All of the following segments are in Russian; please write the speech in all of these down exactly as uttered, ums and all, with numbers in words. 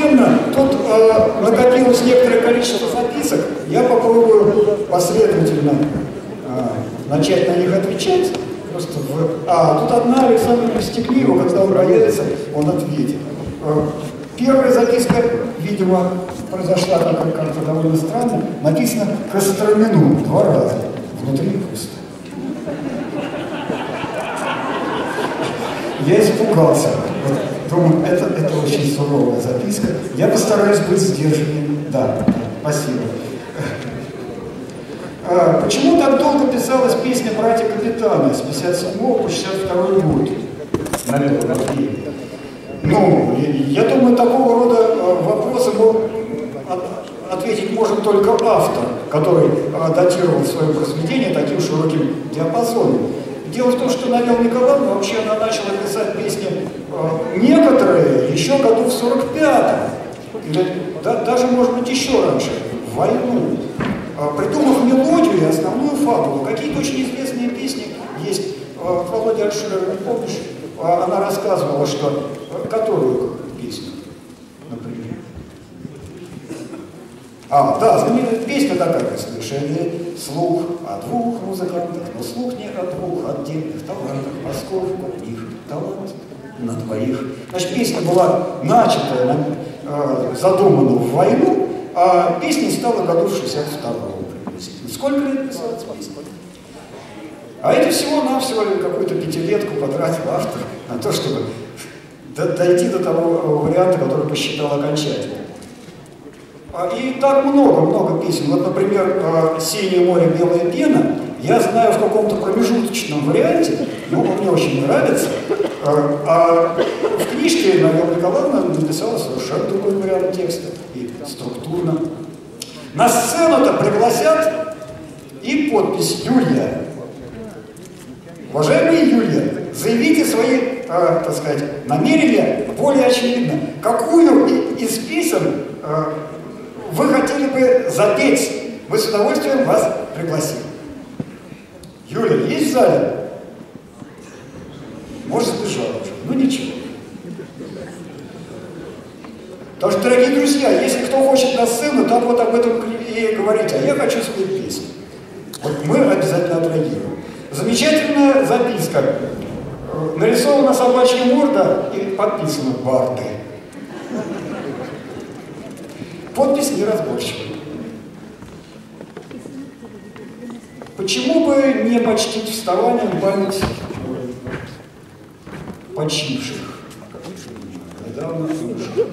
постепенно тут э, накопилось некоторое количество записок. Я попробую последовательно э, начать на них отвечать. Просто в... А, тут одна Александра Стеклива, когда он появится, он ответит. Э, первая записка, видимо, произошла как-то довольно странно. Написано «Костромину» два раза. Внутри пусто. Я испугался. Вот, думаю, это, это очень суровая записка. Я постараюсь быть сдержанным. Да, спасибо. А, почему так долго писалась песня «Братья Капитаны» с пятьдесят седьмого по шестьдесят второй год? Наверное, ну, я думаю, такого рода вопросы ответить может только автор, который датировал свое произведение таким широким диапазоном. Дело в том, что Надежда Николаевна вообще она начала писать песни э, некоторые еще году в сорок пятом, или да, даже, может быть, еще раньше, в войну. Э, придумав мелодию и основную фабулу. Какие-то очень известные песни есть. Э, Володя Альширер, помнишь, э, она рассказывала, что... Э, которую песню, например? А, да, знаменитая песня такая, слышали слух о двух музыкантах, но слух не о двух отдельных талантах, поскольку у них талант на двоих. Значит, песня была начата, э, задумана в войну, а песня стала году в шестьдесят втором. Сколько лет писалась песня? А это всего-навсего какую-то пятилетку потратил автор на то, чтобы дойти до того варианта, который посчитал окончательным. И так много-много песен. Вот, например, «Синее море, белая пена» я знаю в каком-то промежуточном варианте, но он мне очень нравится. А в книжке Надежда Николаевна написала совершенно другой вариант текста. И структурно. На сцену-то пригласят и подпись «Юлия». Уважаемые Юлия, заявите свои, э, так сказать, намерения более очевидно. Какую из песен э, вы хотели бы запеть? Мы с удовольствием вас пригласим. Юля, есть в зале? Может, сбежала уже. Ну ничего. Потому что, дорогие друзья, если кто хочет на сцену, так вот об этом и говорить. А я хочу спеть песню. Вот мы обязательно отреагируем. Замечательная записка. Нарисована собачья морда и подписано «Барды». Подпись неразборчивая. Почему бы не почтить вставанием память почивших? Недавно умерших.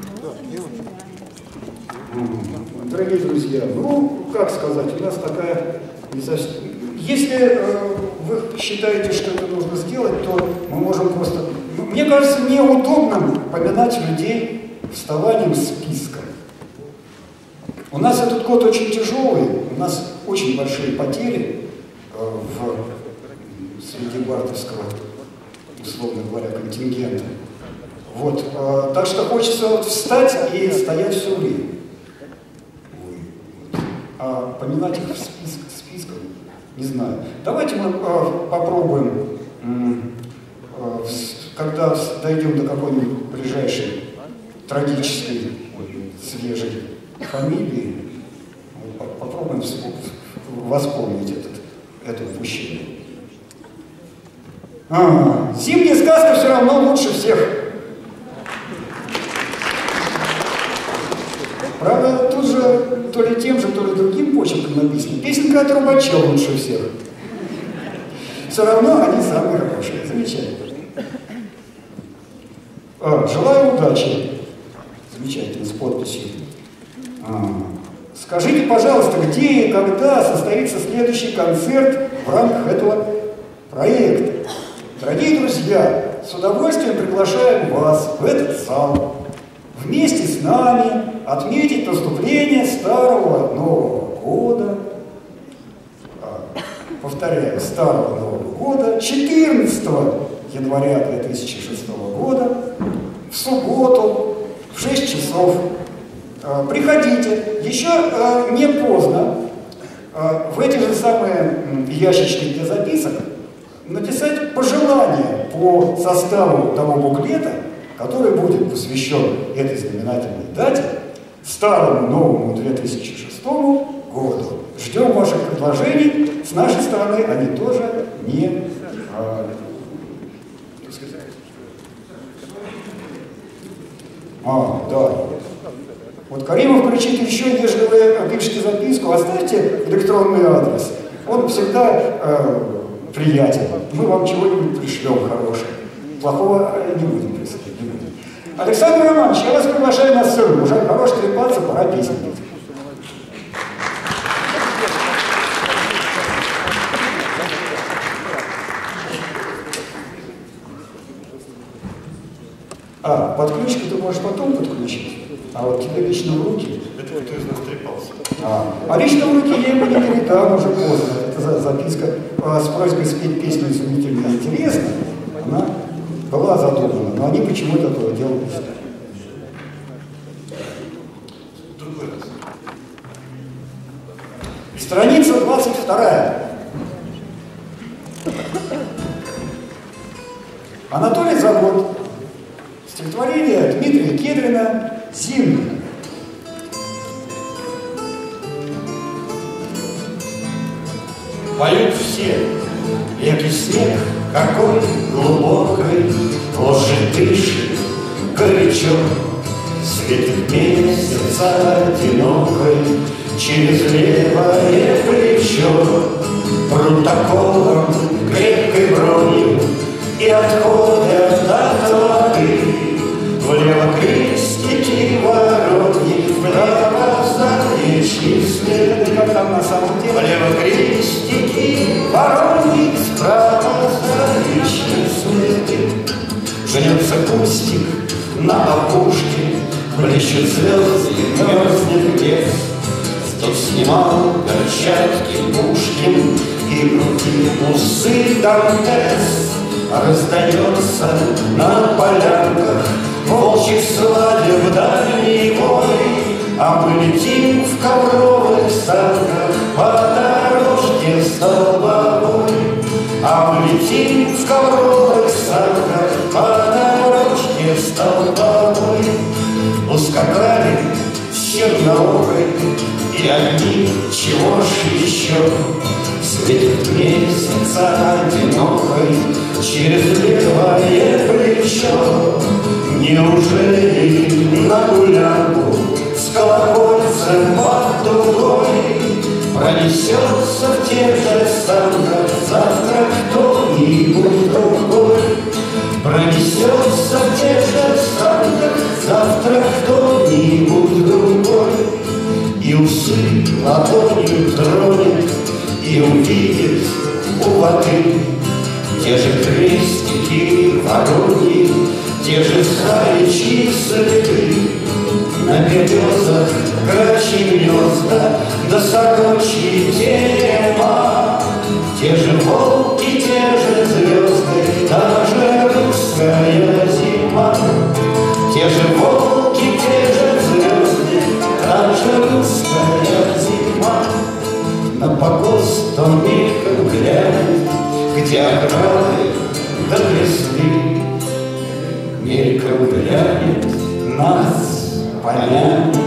Дорогие друзья, ну, как сказать, у нас такая... Если э, вы считаете, что это нужно сделать, то мы можем просто... Мне кажется, неудобным поминать людей вставанием списком. У нас этот год очень тяжелый, у нас очень большие потери э, в, среди бардовского, условно говоря, контингента. Вот, э, так что хочется вот встать и стоять все время. А поминать их в списк, списком, не знаю. Давайте мы э, попробуем, э, когда дойдем до какой-нибудь ближайшей трагической, свежей фамилии, попробуем восполнить этот, это упущение. А, зимняя сказка все равно лучше всех. Правда, тут же то ли тем же, то ли другим почерком написано. Песенка от Трубача лучше всех. Все равно они самые хорошие. Замечательно. А, желаю удачи. Замечательно, с подписью. А, скажите, пожалуйста, где и когда состоится следующий концерт в рамках этого проекта? Дорогие друзья, с удовольствием приглашаем вас в этот зал. Вместе с нами отметить наступление Старого Нового года, повторяю, Старого Нового года, четырнадцатого января две тысячи шестого года, в субботу, в шесть часов. Приходите, еще не поздно в эти же самые ящички для записок написать пожелания по составу того буклета, который будет посвящен этой знаменательной дате, старому новому две тысячи шестому году. Ждем ваших предложений. С нашей стороны они тоже не... А, а, да. Вот Каримов кричит еще, если вы пишете записку, оставьте электронный адрес. Он всегда э, приятен. Мы вам чего-нибудь пришлем хорошее. Плохого не будем присылать, не будем. Александр Романович, я вас приглашаю на сцену. Уже хорош трепаться, пора песни петь. А, подключку ты можешь потом подключить, а вот тебе лично в руки. Это кто из нас трепался? А, а лично в руки ей были не там уже поздно. Это за, записка а, с просьбой спеть песню «Изумительно интересно». Она была задумана, но они почему-то этого делать не стали. Другой раз. Страница двадцать вторая. Анатолий Загод. Стихотворение Дмитрия Кедрина «Зимний». Поют все, легкий снег, какой глубокой ложи дышит горячо, светит месяца одинокой через левое плечо, протоколом крепкой бронью и отходят от воды. Влево крестики вороньи, вправо заячьи следы. Как там на самом деле? Влево крестики вороньи, справа заячьи следы. Жнется кустик на опушке, блещут звезды, мерзнет лес. Тут снимал перчатки Пушкин и крутил усы Дантес. Раздается на полянках волчьих свадеб дальний бой, а мы летим в ковровых санках по дорожке столбовой. А мы летим в ковровых санках по дорожке столбовой. Ускакали с черноокой, и одни, чего ж еще, светит месяц одинокой через левое плечо. Неужели на гулянку с колокольцем под дугой пронесется в тех же санках завтра кто-нибудь другой? Пронесется в тех же санках завтра кто-нибудь другой. И усы ладонью тронет, и увидит у воды те же крестики вороньи, те же заячьи следы. На березах грачьи гнезда, да сорочьи терема, те же волки, те же звезды, даже русская зима. Те же волки, те же звезды, даже русская зима. На погост он мельком глянет, где ограды до лесны. Мельком глянет, нас помянет.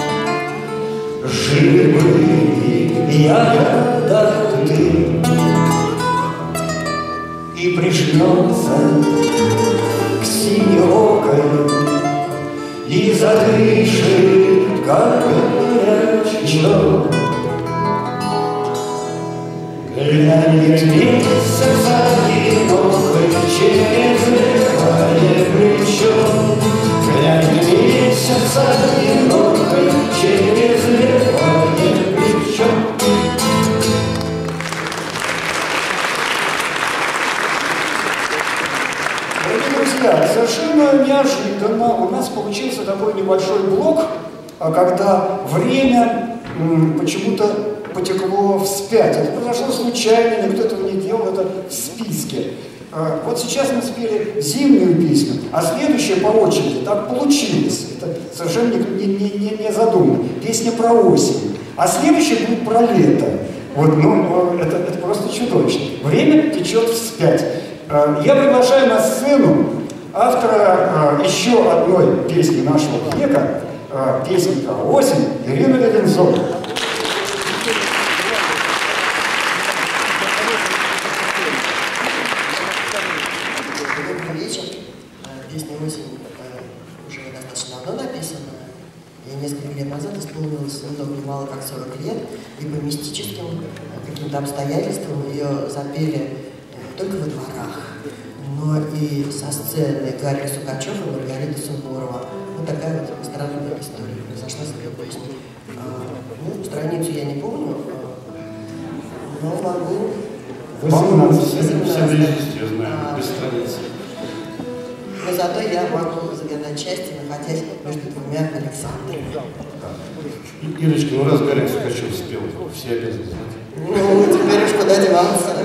Жили-были ягода ты, и прижмется к синеокой, и задышит, как горячо. Глянет месяц одинокой через левое плечо. Глянет месяц одинокой через левое плечо. Дорогие друзья, совершенно неожиданно у нас получился такой небольшой блок, когда время почему-то потекло вспять. Это произошло случайно, никто этого не делал, это в списке. Вот сейчас мы спели зимнюю песню, а следующая по очереди, так получилось. Это совершенно не, не, не, не задумано. Песня про осень. А следующая будет про лето. Вот, ну, это, это просто чудовищно. Время течет вспять. Я приглашаю на сцену автора э, еще одной песни нашего века, э, песенка «Осень» Ирина Левинцова. Добрый вечер. Песня «Осень» уже достаточно давно написана. И несколько лет назад исполнилось много мало как сорок лет, и по мистическим каким-то обстоятельствам ее запели не только во дворах, но и со сцены Гарри Сукачев и Маргарита Сунгурова. Вот такая вот странная история произошла с этой песней. Ну, страницу я не помню, но могу... восемнадцать. Все близости, я знаю, без страницы. Но зато я могу загадать счастье, находясь между двумя Александрами. Ирочка, ну раз Гарри Сукачев спел, все обязаны знать. Ну, теперь уж куда деваться.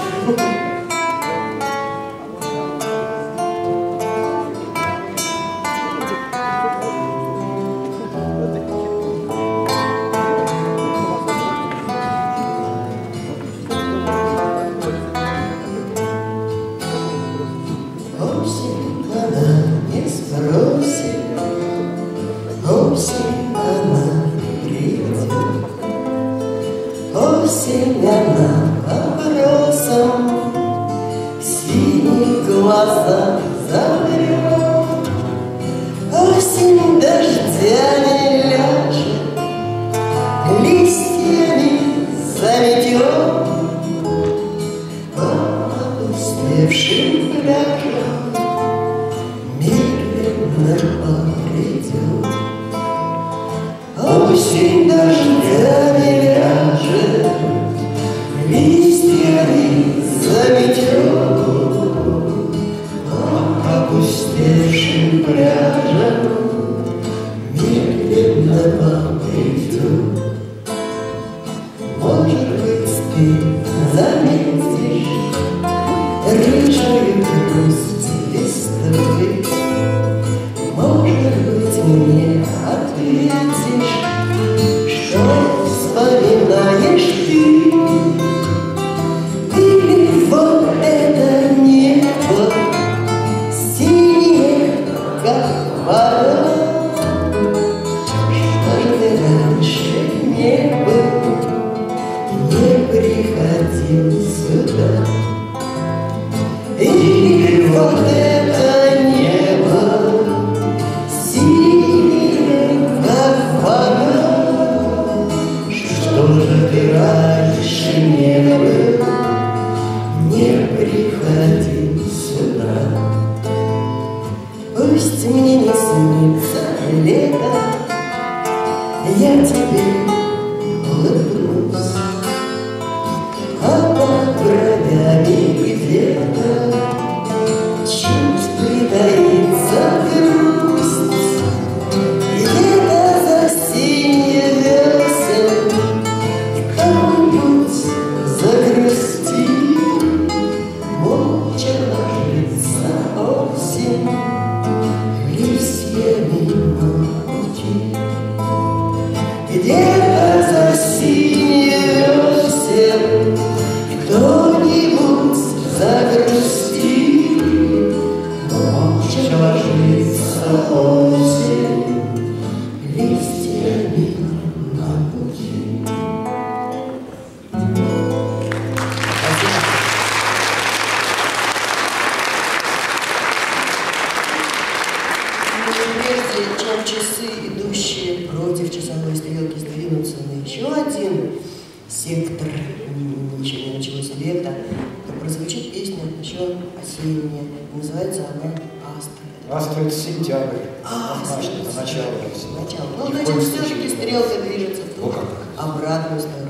Осень она вопросом в синих глазах замрет. Осень дождями ляжет, листьями заметет. По опустевшим пляжам медленно побредет. Осень дождями ляжет, листьями заметет. По опустевшим пляжам медленно побредет. Может быть, ты заметишь рыжую грусть листвы. Может быть, мне ответишь, что вспоминаешь ты. Или вот это небо синее, как вода. Что же ты раньше не был, не приходил сюда. Или вот это небо синее, как вода. Что же ты раньше не был, не приходил сюда. Пусть мне не снится лето, я тебе улыбнусь, а под бровями где-то чуть притаится грусть. Где-то за синие весен кто-нибудь загрусти. Молча ложится осень листьями на пути. Где-то за синие весен кто-нибудь загрусти. Молча ложится осень листьями на пути. Прежде чем часы, идущие против часовой стрелки, сдвинутся на еще один сектор, ничего не началось лето, то прозвучит песня еще осенняя. Называется она «Астры». Астра — это сентябрь. А, Однажды, это начало осени. Начало. Ну, Ни в значит, коем все-таки случае не стрелка движется в ту О, как. обратную сторону.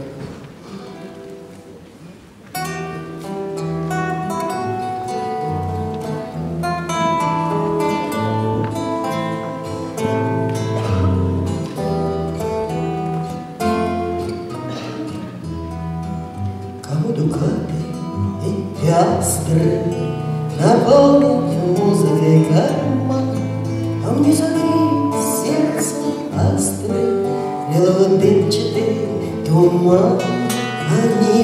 Кому дукаты и пиастры наполнят музыкой карман, а мне согреет сердце астры лилово дымчатый туман. Они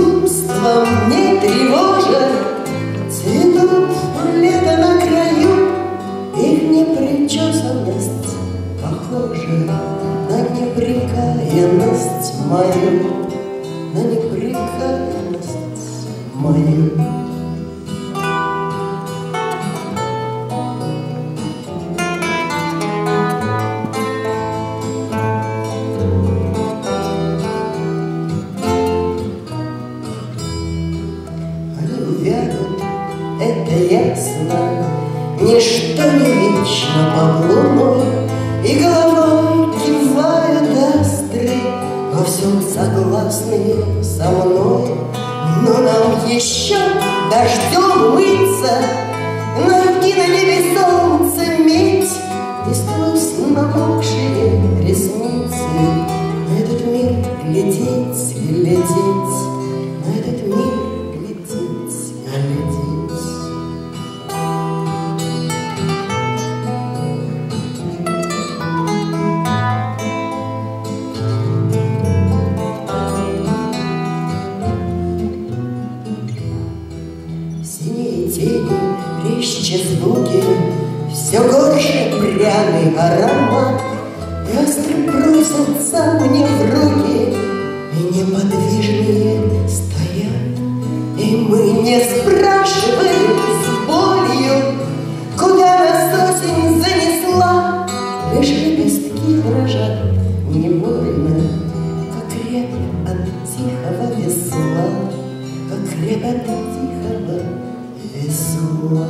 безумством не тревожат, цветут лето на краю на неприкаянность мою, на неприкаянность мою. Это ясно, ничто не вечно под луной, и головой кивают астры, во всем согласные со мной. Но нам еще дождем умыться, найти на небе солнце медь, и сквозь намокшие ресницы на этот мир глядеть, глядеть, на этот мир глядеть, глядеть. Резче звуки, все горше пряный аромат, и остро бросятся мне в руки, и неподвижные стоят. И мы не спрашиваем с болью, куда нас осень занесла, лишь лепестки дрожат невольно, как крепят от тихого весла, как крепят от тихого весла.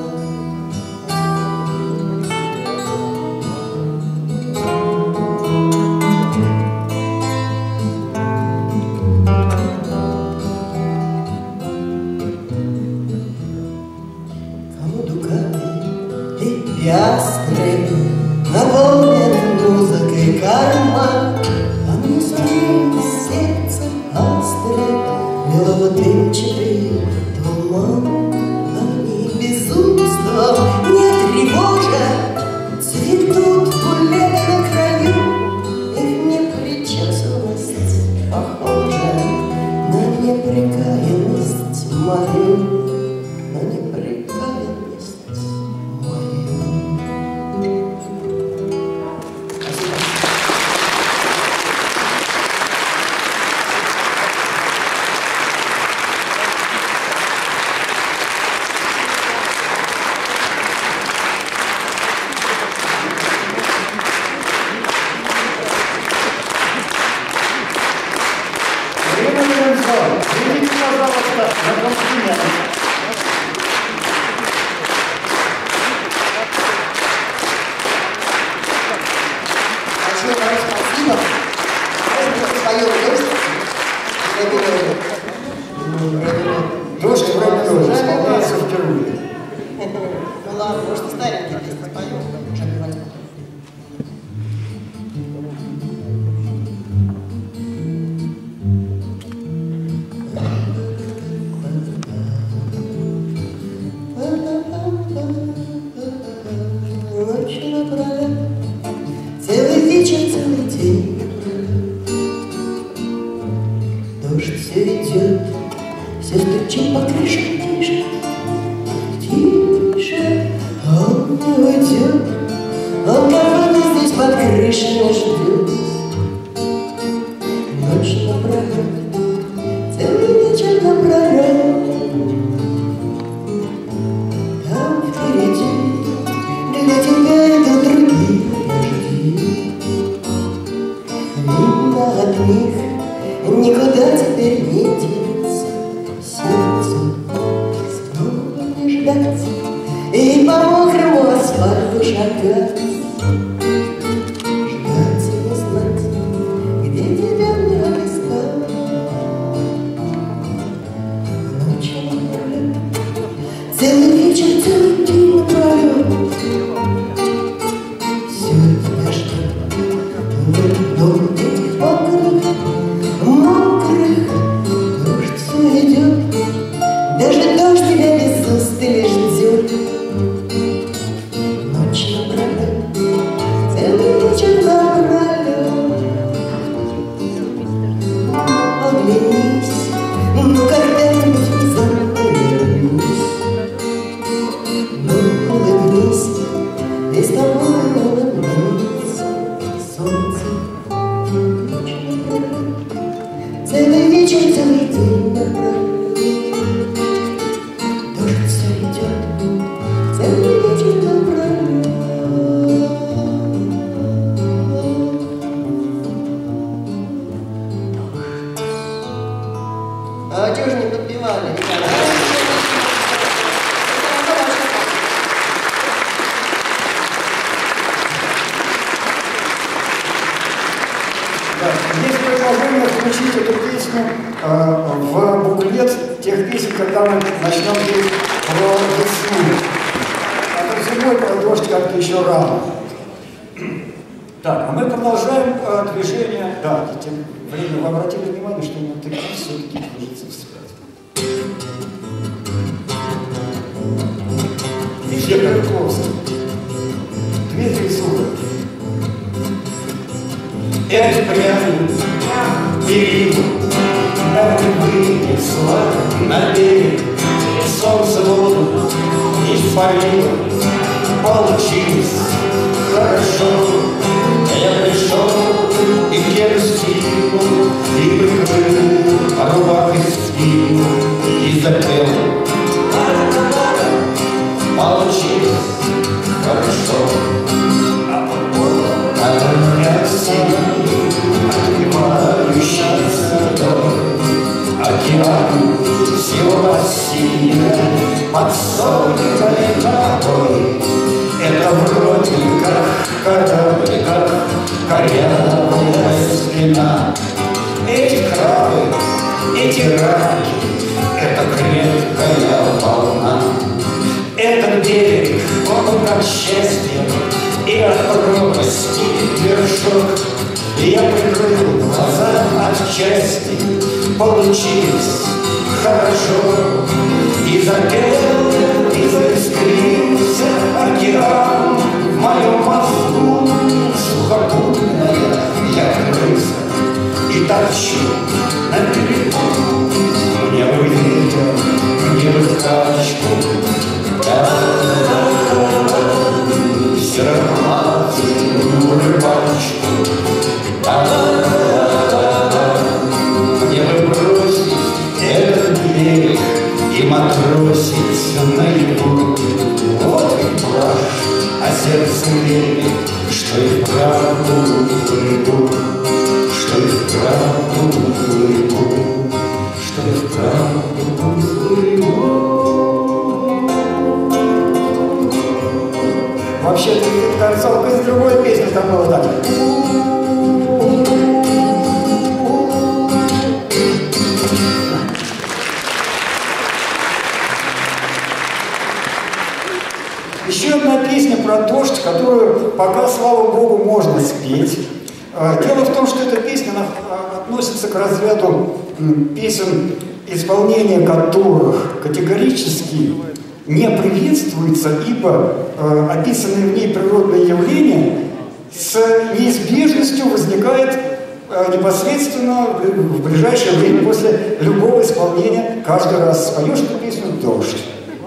Кому дукаты и пиастры наполнен музыкой карман, а мне самим сердце астры мело дымчатый туман. Безумством не тревожа, цветут букеты на краю, их непричесанность похожа на неприкаянность мою, на неприкаянность мою. Извините, пожалуйста, на комплименты. Большое вам спасибо. Спасибо за свою удовольствие. Тоже вроде тоже исполняется впервые. Ну ладно, может, старенький песни споем, уже не возьму. Ночь напролет, целый вечер, целый день, дождь все идет, все стучит по крышам, тише, тише, он не уйдет, он кого-то здесь под крышей ждет. Ночь напролет, целый вечер напролет, там впереди для тебя идут другие дожди. Видно от них никуда теперь не деться, сердцу снова не ждать и по мокрому асфальту шагать, ждать и не знать, где тебя мне искать. Ночью напролет, целый вечер, целый день напролет, все тебя ждет в этом доме этих окнах. пустынях пролет. Дождь все идет, целый вечер напролет. А чего же не подпевали, ребята? Есть предложение включить эту песню э, в буклет тех песен, когда мы начнем петь про весну. А про зимой, про дождь как-то еще рано. Так, а мы продолжаем э, движение. Да, тем временем вы обратили внимание, что на такие все-таки движется вспять. Везде Карковский. Дмитрий Сухов. Это прям период, это вынесла на берег, солнце воду испарило, получилось хорошо. Я пришел и керосину, и прикрыл рубахой спину, и запел. Получилось хорошо. Отливающийся дом, океан всего синя, под солнечной водой. Это вроде как корабль, как корявая спина. Эти крабы, эти раки, это крепкая волна. Этот берег, он как счастье, и от пропасти вершок. Я прикрыл глаза от счастья, получилось хорошо. И запел, и заискрился океан в моем мозгу. Сухопутная я крыса и торчу на берегу. Мне бы ветер, мне бы качку, сероглазую рыбачку. Мне бы бросить этот берег и матросить наяву. Вот и плащ, а сердце верит, что и вправду плыву, что и вправду плыву, что и вправду плыву. Вообще-то концовка из другой песни там было так. Еще одна песня про дождь, которую пока, слава богу, можно спеть. Дело в том, что эта песня относится к разряду песен, исполнение которых категорически не приветствуется, ибо э, описанные в ней природные явления с неизбежностью возникает э, непосредственно в, в ближайшее время после любого исполнения. Каждый раз споешь эту песню «Дождь».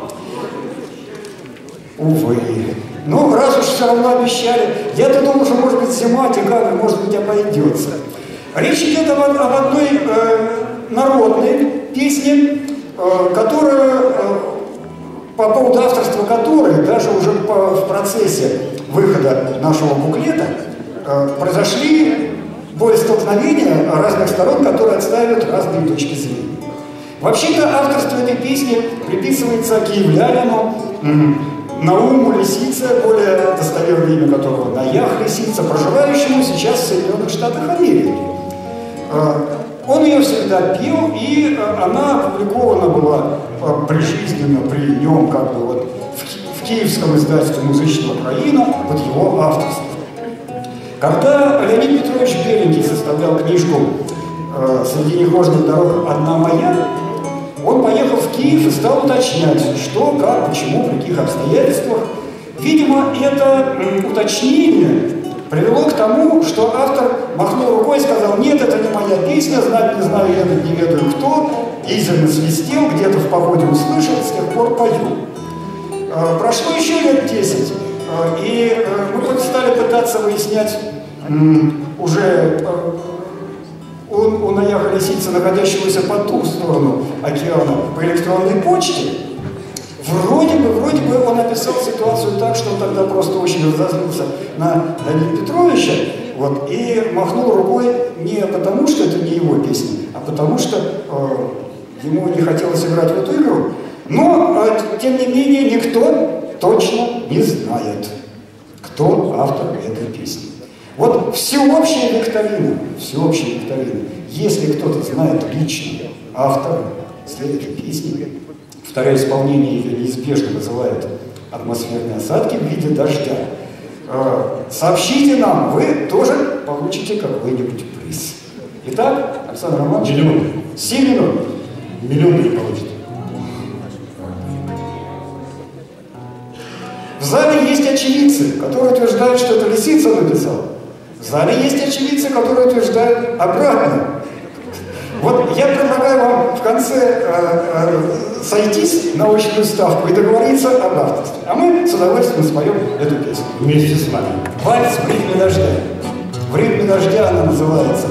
Увы. Но раз уж все равно обещали, я-то думал, что может быть зима, декабрь, может быть обойдется. Речь идет об, об одной э, народной песне, э, которая... Э, по поводу авторства которой, даже уже по, в процессе выхода нашего буклета, э, произошли боестолкновения разных сторон, которые отстаивают разные точки зрения. Вообще-то авторство этой песни приписывается киевлянину Науму Лисице, более достоверное имя которого Наях Лисица, проживающему сейчас в Соединенных Штатах Америки. Э, Он ее всегда пел, и она опубликована была прижизненно при нем, как бы вот в, в киевском издательстве «Музычного Украина» под его авторством. Когда Леонид Петрович Беленький составлял книжку э, «Среди нехоженных дорог одна моя», он поехал в Киев и стал уточнять, что, как, почему, при каких обстоятельствах. Видимо, это м, уточнение привело к тому, что автор махнул рукой и сказал: нет, это не моя песня, знать не знаю, ведать не ведаю кто, издавна свистел, где-то в походе услышал, с тех пор пою. Э, прошло еще лет десять, э, и э, мы стали пытаться выяснять м, уже э, у, у Наяха лисица, находящегося по ту сторону океана, по электронной почте, вроде бы, вроде бы он описал ситуацию так, что он тогда просто очень разозлился на Данила Петровича, вот, и махнул рукой не потому, что это не его песня, а потому что э, ему не хотелось играть в эту игру. Но, э, тем не менее, никто точно не знает, кто автор этой песни. Вот всеобщая викторина, всеобщая викторина. Если кто-то знает лично автора этой песни, второе исполнение ее неизбежно вызывает атмосферные осадки в виде дождя, сообщите нам, вы тоже получите какой-нибудь приз. Итак, Александр Романович. Миллион. Семь минут. Миллион не получите. В зале есть очевидцы, которые утверждают, что это лисица написала. В зале есть очевидцы, которые утверждают обратно. Вот я предлагаю вам в конце э, э, сойтись на очную ставку и договориться об авторстве. А мы с удовольствием споем эту песню. Вместе с вами. Вальс в ритме дождя. В ритме дождя она называется.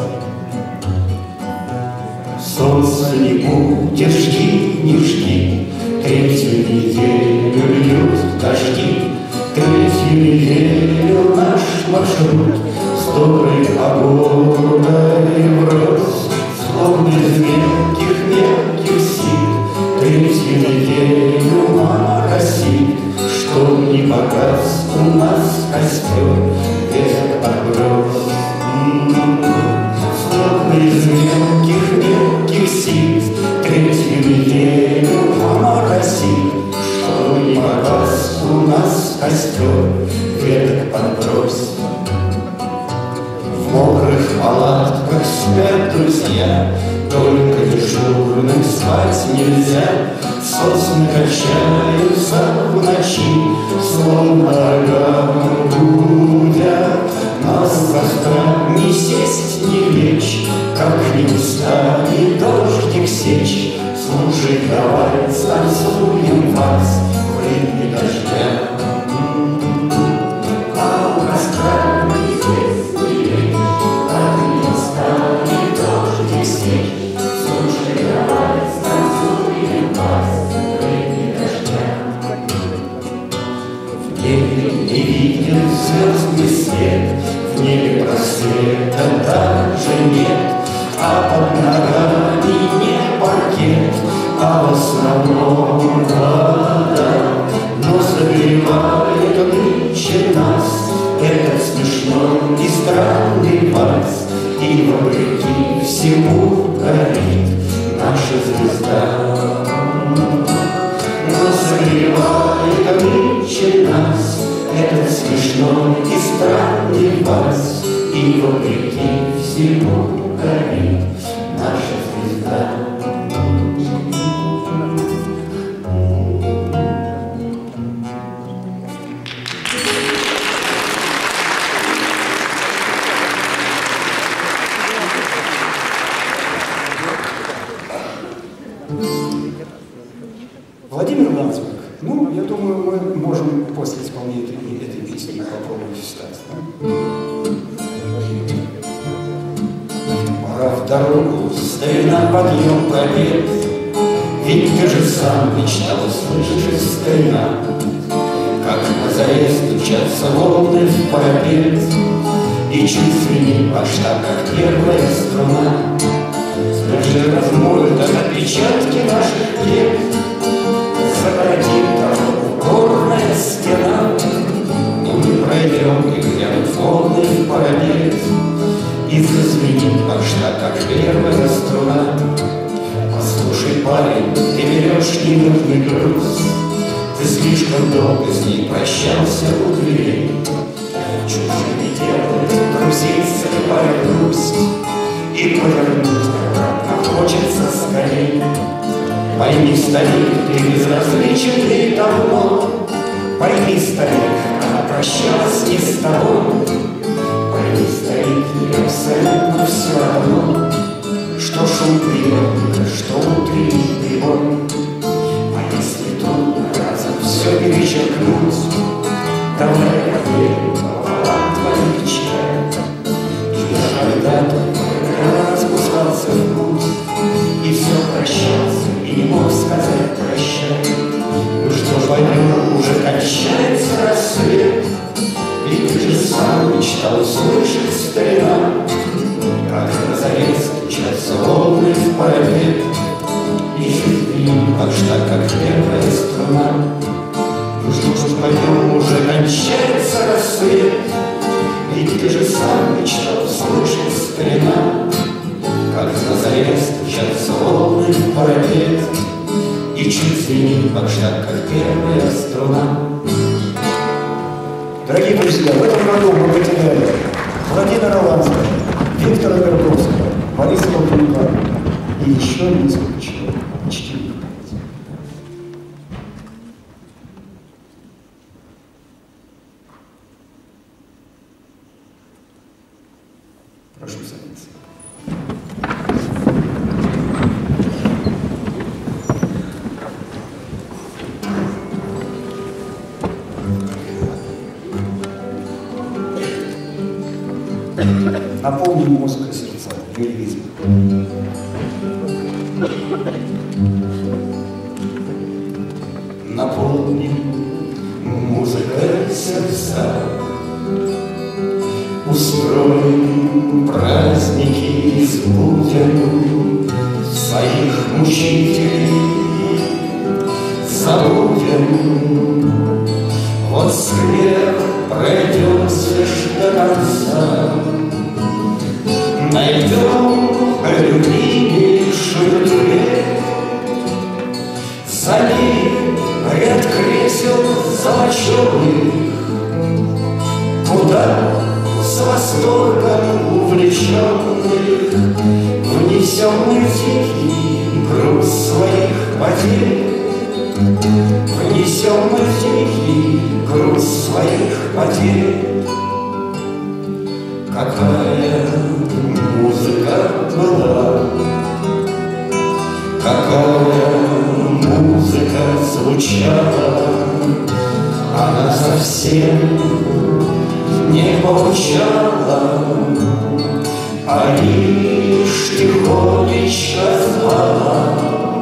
Солнце не будет, жди, не жди. Третью неделю льют дожди. Третью неделю наш маршрут с доброй погодой врос, словно из мелких-мелких сил. Третью неделю моросит, чтоб не погас у нас костер, вверх подброс. Словно из мелких-мелких сил. Третью неделю моросит, чтоб не погас у нас костер, веток подброс. В мокрых палатках спят друзья, только дежурным спать нельзя. Сосны качаются в ночи, словно орган гудя. Нас завтра не сесть, не лечь, как не устанет дождик сечь. Слушай, давай станцуем вальс в ритме дождя. А у костра не сесть, не лечь, как не устанет дождик сечь. Слушай, давай станцуем вальс в ритме дождя. В небе не виден звездный свет, в небе просвета даже нет, а под ногами не паркет, а в основном вода. Но согревает нынче нас этот смешной и странный вальс, и вопреки всему горит наша звезда. Но согревает нынче нас этот смешной и странный вальс, и вопреки всему горит наша звезда. Владимир Ландсберг. Ну, я думаю, мы можем после исполнения этой песни попробовать встать. Да? Пора в дорогу, старина, подъем, побед. Ведь ты же сам мечтал услышать, старина, как на заре стучатся волны в парапет, и чуть звенит башта, как первая струна. Скажи, размоют от отпечатки наших лет, загородит дорогу горная стена. Но мы пройдем и глянут волны в парапет, и зазвенит башта, как первая струна. Послушай, парень, ты берешь ненужный груз, ты слишком долго с ней прощался у дверей. Чужими делает друзей скрывая грусть, и повернуть обратно хочется скорей. Пойми, старик, ты безразличен ей давно. Пойми, старик, она прощалась не с тобой. Пойми, старик, ей абсолютно все равно, что шум приемника, что утренний прибой. А если трудно разом все перечеркнуть, давай проверим пополам твоих чай. И даже дату, когда спускался в путь, мог сказать прощай. Ну что пойдем, уже кончается рассвет, ведь ты же сам мечтал услышать, старина, как на заре стучатся волны в парапет, и чуть как штат, как первая струна. Ну что ж пойдем, уже кончается рассвет, ведь ты же сам мечтал услышать, старина, как на заре стучатся волны в парапет, и чуть звенит бакштаг, как первая струна. Дорогие друзья, в этом году мы потеряли Владимира Ланского, Виктора Вербовского, Бориса Толкуника и еще несколько человек. Чтим их память. Прошу садиться. Наполним мозг и сердца лиризмом. Наполним музыкой сердца, устроим праздники и сбудем своих мучителей, забудем. Вот сквер пройдемся ж до конца, найдем любимейшую дверь, за ней ряд кресел золоченых, куда с восторгом увлеченных внесем мы тихий груз своих потерь, внесем мы тихий груз своих потерь. Какая музыка была, какая музыка звучала, она совсем не получала, а лишь тихонечко звала.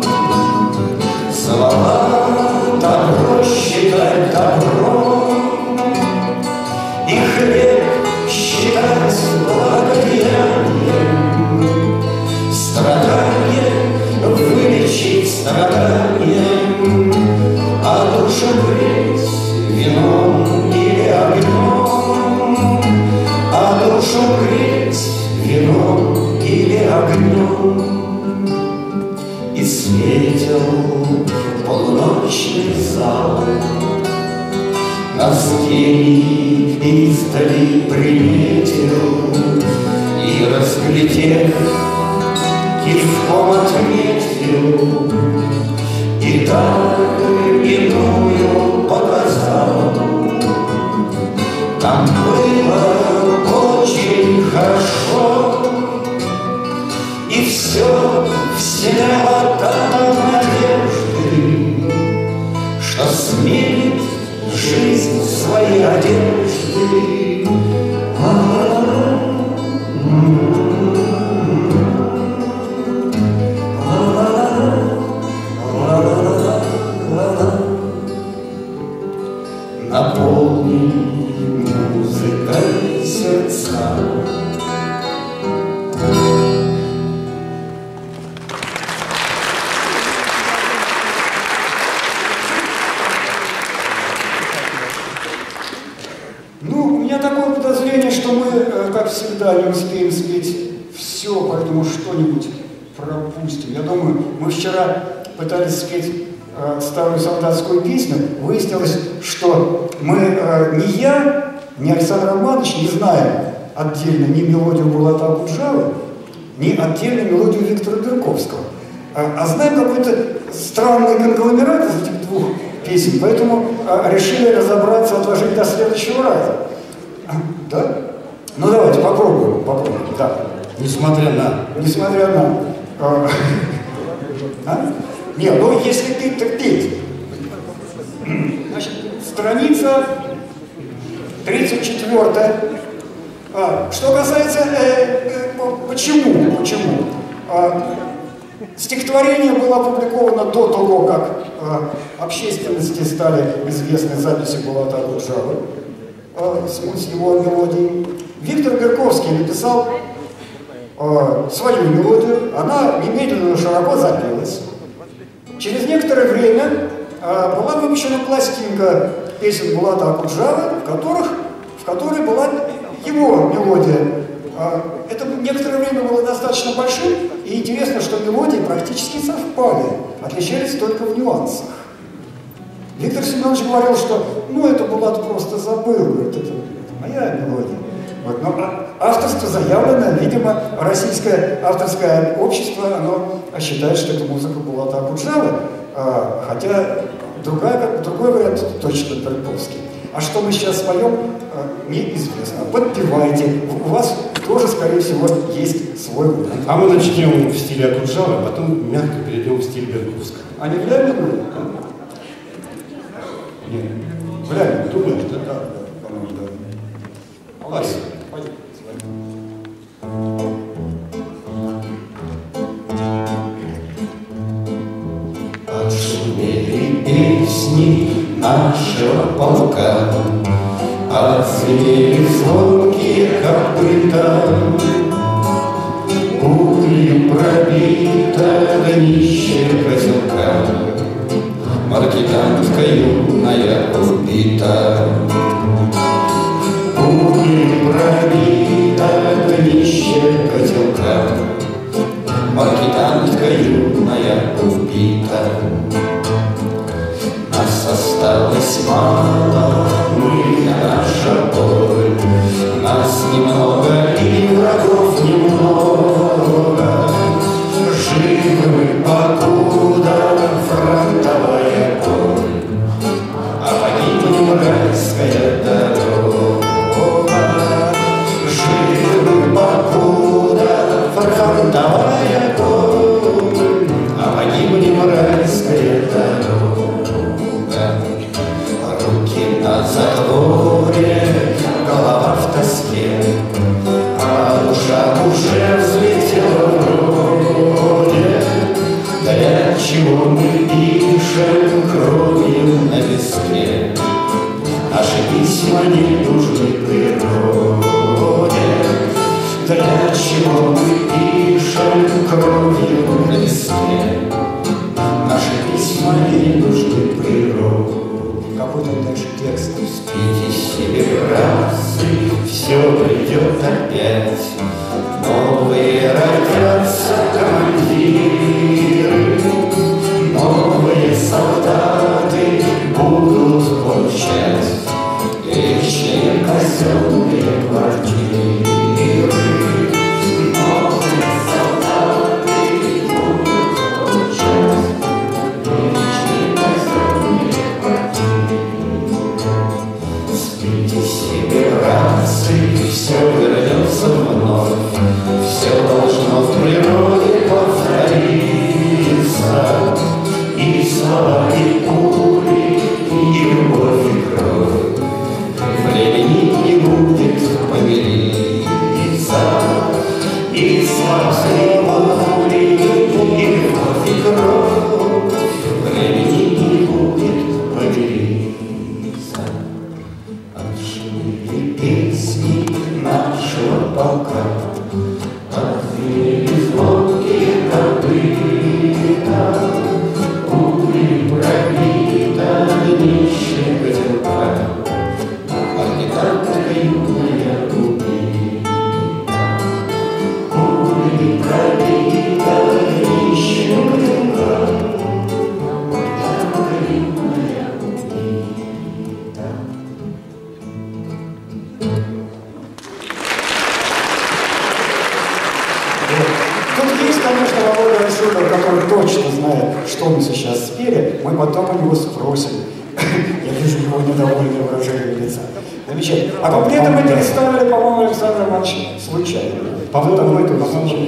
Звала добро считать добром, и хлеб считать благодеянием, страдание вылечить страданием, а душу греть вином или огнем, а душу греть вином или огнем. И светил полуночный зал, нас гений издали приметил, и, разглядев, кивком отметил, и даль иную показал. Там было очень хорошо, и все вселяло там надежды, что сменит жизнь свои одежды. Наполни музыкой сердца. Ну, у меня такое подозрение, что мы, как всегда, не успеем спеть все, поэтому что-нибудь пропустим. Я думаю, мы вчера пытались спеть э, старую солдатскую песню, выяснилось, что мы, э, ни я, ни Александр Романович не знаем отдельно ни мелодию Булата Акуджавы, ни отдельно мелодию Виктора Берковского, а, а знаем какой-то странный конгломерат из этих двух песен, поэтому а, решили разобраться, отложить до следующего раза. Да? Ну давайте попробуем, попробуем, да. Несмотря на... Несмотря на... А, а? Не, ну если петь, так петь. Значит, страница тридцать четвёртая. А, что касается... Э, э, почему? Почему? А, Стихотворение было опубликовано до того, как э, общественности стали известны записи Булата Акуджавы э, с, с его мелодией. Виктор Берковский написал э, свою мелодию, она немедленно широко запелась. Через некоторое время э, была выпущена пластинка песен Булата Акуджавы, в, которых, в которой была его мелодия. Это некоторое время было достаточно большим, и интересно, что мелодии практически совпали, отличались только в нюансах. Виктор Семенович говорил, что ну это Булат просто забыл, говорит, это, это моя мелодия. Вот, но авторство заявлено, видимо, российское авторское общество, оно считает, что это музыка Булата Акуджавы, хотя другая, другой вариант точно Берковский. А что мы сейчас споем, неизвестно. Подпевайте. У вас тоже, скорее всего, есть свой вариант. А мы начнем в стиле Акуджавы, а потом мягко перейдем в стиль Берковского. А не в ля минор? Нет. В ля минор, думаешь, да? Да, да, по-моему, да. Ладно. Отшумели песни нашего полка, отзвенели звонкие копыта, пулей пробито днище котелка, маркетантка юная убита. Пулей пробито днище котелка, маркетантка юная убита. Нас осталось мало, мы наша боль, нас немного и врагов немного. Живы мы, покуда фронтовая боль, а погибнем райская дорога. Живы мы, покуда фронтовая боль, а погибнем райская дорога. Руки на затворе, голова в тоске, а душа уже взлетела вроде. Для чего мы пишем кровью на виске? Наши письма не нужны природе. Для чего мы пишем кровью на виске? Наши письма не нужны природе. Какой там дальше текст? Спите себе, братцы, все придет опять. Новые родятся командиры, новые солдаты будут получать вечные казенные квартиры. Новые солдаты будут получать вечные казенные квартиры. Спите себе, братцы, все вернется вновь, все должно в природе повториться. И слова, и пули, и любовь, и кровь. Времени не будет помириться. И слова, и пули, и любовь, и кровь. Времени не будет помириться. Отшумели песни нашего полка, отзвенели звонкие копыта, пули пробита днище котелка, маркетантка юная убита. Пули пробита днище котелка, маркетантка юная убита. Тут есть, конечно, Володя Расюдов, который точно знает, что мы сейчас спели. Мы потом у него спросим. Я вижу его недовольное выражение лица. Замечательно. А куплеты мы переставили, по-моему, Александр Иванович случайно. По-моему, это по-моему, случайно.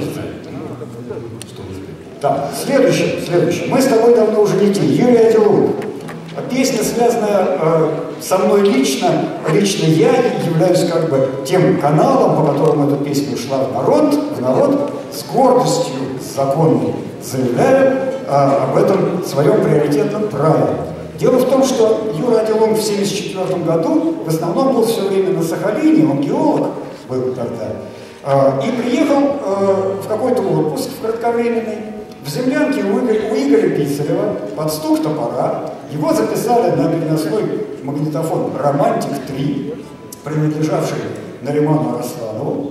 Так, следующее, следующее. Мы с тобой давно уже не те. Юрий Аделов. Песня, связанная э, со мной лично, лично я являюсь как бы тем каналом, по которому эта песня ушла в народ, в народ с гордостью законной заявляю а, об этом своем приоритетном праве. Дело в том, что Юра Аделунг в семьдесят четвёртом году в основном был все время на Сахалине, он геолог был тогда, а, и приехал а, в какой-то отпуск в кратковременный, в землянке у Игоря, у Игоря Писарева под стук топора. Его записали на переносной магнитофон «Романтик три», принадлежавший Нариману Арасланову.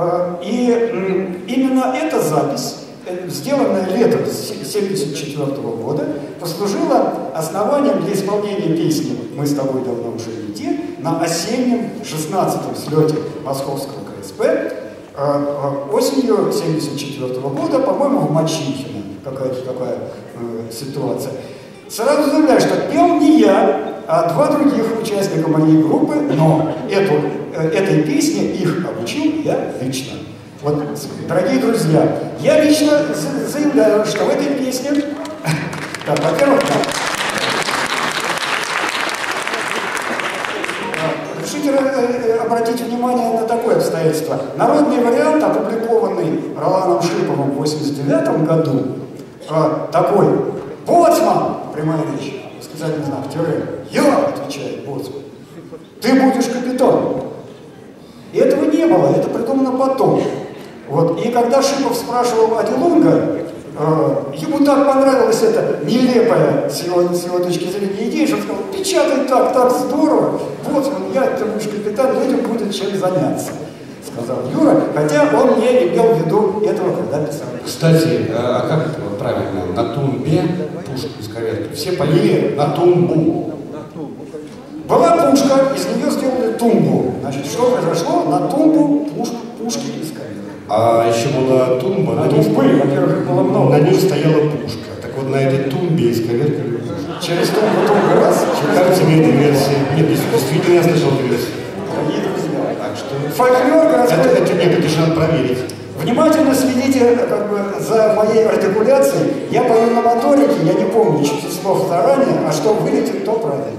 И именно эта запись, сделанная летом семьдесят четвёртого года, послужила основанием для исполнения песни «Мы с тобой давно уже не те» на осеннем шестнадцатом слете Московского ка эс пэ осенью семьдесят четвёртого года, по-моему, в Мачихино. Какая-то такая э, ситуация. Сразу заявляю, что пел не я, а два других участника моей группы, но эту, э, этой песне их обучил я лично. Вот, дорогие друзья, я лично заявляю, что в этой песне, так, во-первых, разрешите обратить внимание на такое обстоятельство. Народный вариант, опубликованный Роланом Шлиповым в восемьдесят девятом году, такой: «Боцман», прямая речь, восклицательный знак, тире, «Я», отвечает Боцман, «ты будешь капитаном». И этого не было, это придумано потом. Вот. И когда Шипов спрашивал Аделунга, э, ему так понравилась эта нелепая, с его, с его точки зрения, идея, что он сказал: «Печатай так, так здорово, Боцман, я, ты будешь капитан, людям будет чем заняться», сказал Юра, хотя он не имел в виду этого, когда писал. Кстати, а как это вот правильно? На тумбе пушку из коверки. Все поели на тумбу. Была пушка, из нее сделали тумбу. Значит, что произошло? На тумбу пуш, пушки из коверки. А еще была тумба, на на ней были, во-первых, было много. На ней стояла пушка. Так вот на этой тумбе из коверки. Через тумбу тумбу раз. Как тебе эта версия? Нет, действительно я слышал эту версию. Дорогие друзья, так что... фольклор городской... Это, это нет, это же надо проверить. Внимательно следите как бы, за моей артикуляцией. Я пою на моторике, я не помню число заранее, а что вылетит, то правильно.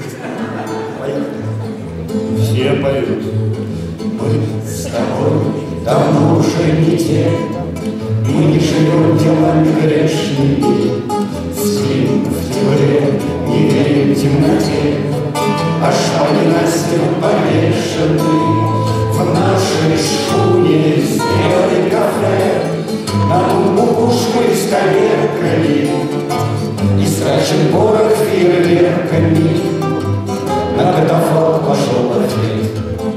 Все поют. Мы с тобой давно уже не те, мы не живем делами грешными, спим в тепле, не верим в темноте, а шпаги на стену повешены. В нашей шхуне сделали кафе, на тумбу пушку исковеркали, и страшен порох фейерверками. На катафалк пошел ответ.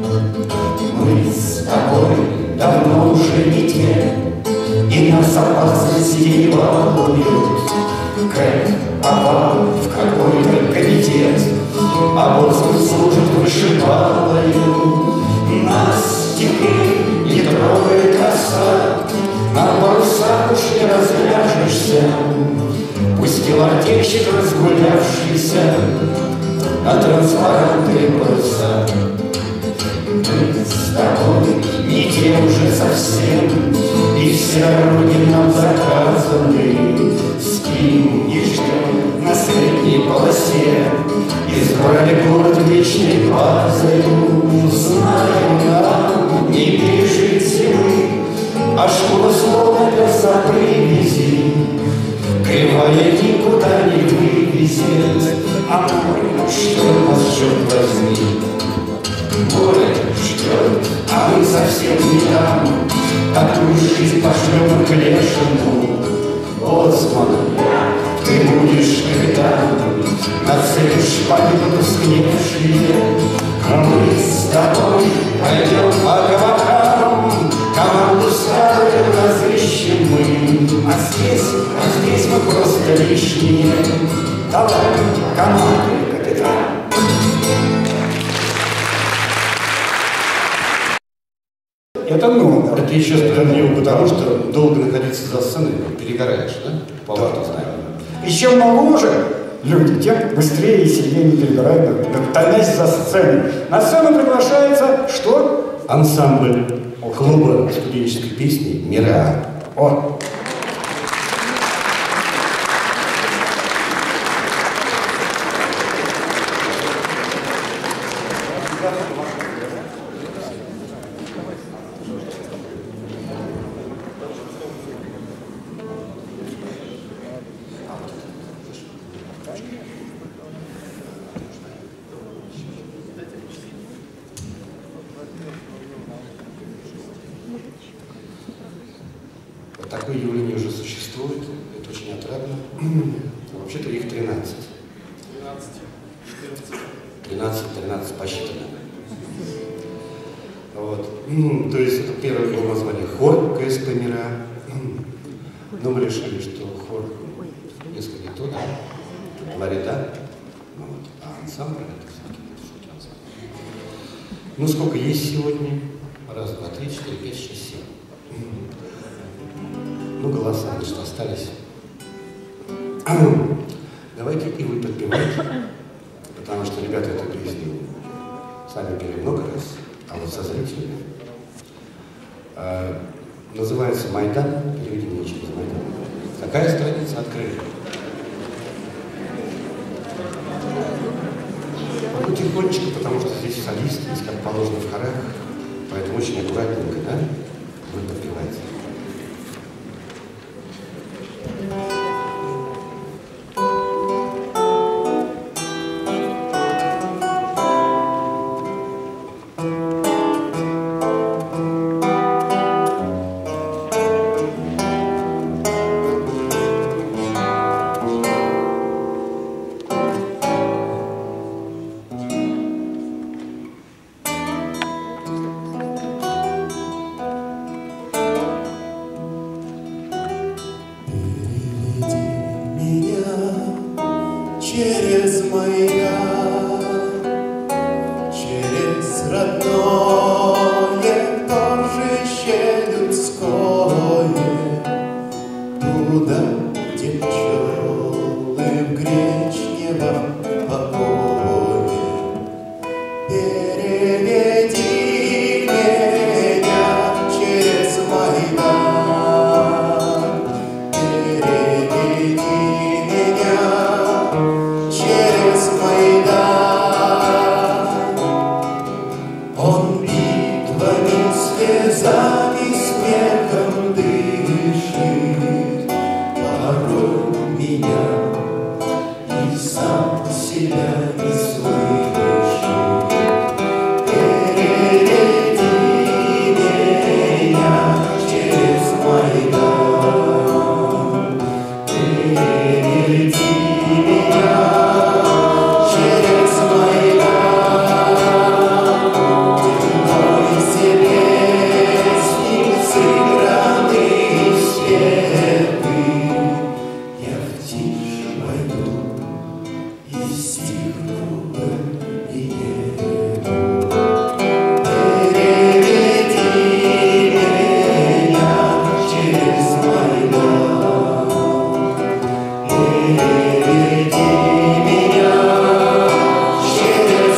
Мы с тобой давно уже не те, и нас опасности не волнуют. Кэт попал в какой-то комитет, а Боцман служит вышибалою. Нас теперь не трогает коса, на парусах уж не разляжешься. Пустил артельщик разгулявшийся на транспарантные паруса. Мы с тобой не те уже совсем, и все дороги нам заказаны. Спим и ждем на средней полосе, избрали город вечной базою. Знаем, нам не пережить зимы, а школа словно леса привези. Кривая никуда не вывезет, а море ждет нас, черт возьми. Море ждет, а мы совсем не там, такую жизнь пошлем к лешему. Боцман, ты будешь капитаном, нацелишь шпаги потускневшие, а мы с тобой пойдем по кабакам, команду старую разыщем мы, а здесь, а здесь мы просто лишние. Давай, команду, капитан. Это номер. Это еще справедливо, потому что долго находиться за сценой перегораешь, да? По Да. опыту знаю. И чем моложе люди, тем быстрее и сильнее не перебирают, томясь за сценой. На сцену приглашается что? Ансамбль клуба студенческой песни «Мира». О. такое явление уже существует, это очень отрадно. Вообще-то их тринадцать. тринадцать, тринадцать посчитано. Вот. То есть это первое было название хор КСП «Мира». Но мы решили, что хор несколько не то, да, говорит, да, вот. А ансамбль это все-таки ансамбль. Ну сколько есть сегодня? Раз, два, три, четыре, пять, шесть, семь. Ну голоса, значит, остались. Давайте и вы подпевайте, потому что ребята эту песню сами пели много раз, а вот со зрителями. А, называется «Майдан», переведи мне через «Майдан». Какая страница открыта? Потихонечку, потому что здесь солист, здесь как положено в хорах, поэтому очень аккуратненько, да, вы подпеваете. Через Майдан, через родное торжище людское, туда, где пчелы в гречневом покое. Переведи меня через Майдан, переведи меня через Майдан. Он битвами, слезами, смехом дышит, порой меня и сам себя не слышит. Переведи меня через Майдан, переведи меня через Майдан, мой сердечный сыгранный светы. Я в тишь войду и стихну бы и еду. Переведи меня через Майдан, переведи меня через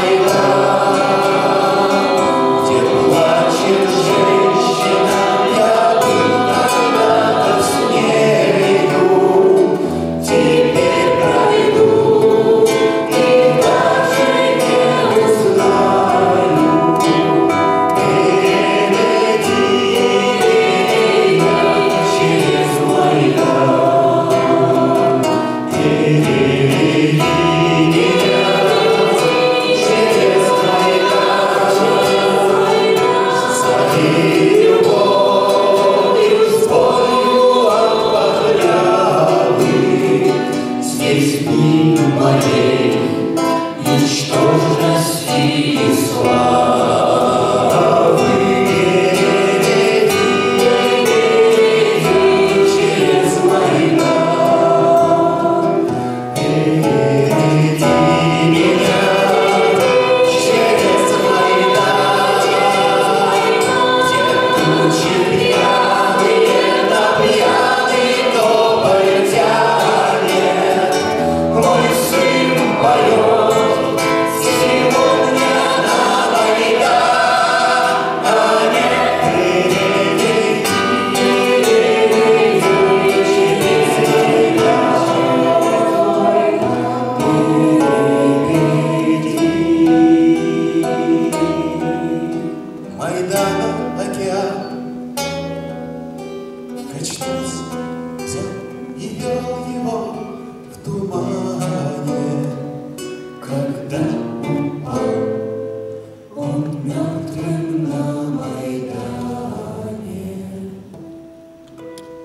Майдан, где плачет женщина, я был когда-то с нею, теперь пройду и даже не узнаю. Переведи меня через Майдан, переведи меня через Майдан, своей любовью, с болью от погребы. Здесь дни моей ничтожности и славы. Переведи меня через Майдан, переведи меня через Майдан, где тучи пьяные на пьяный добрый тянет. Мой сын поет сегодня на Майдане. Переведи через Майдан. Майдана океан качнулся, взял и вел его в тумане. Когда упал он мертвым на Майдане.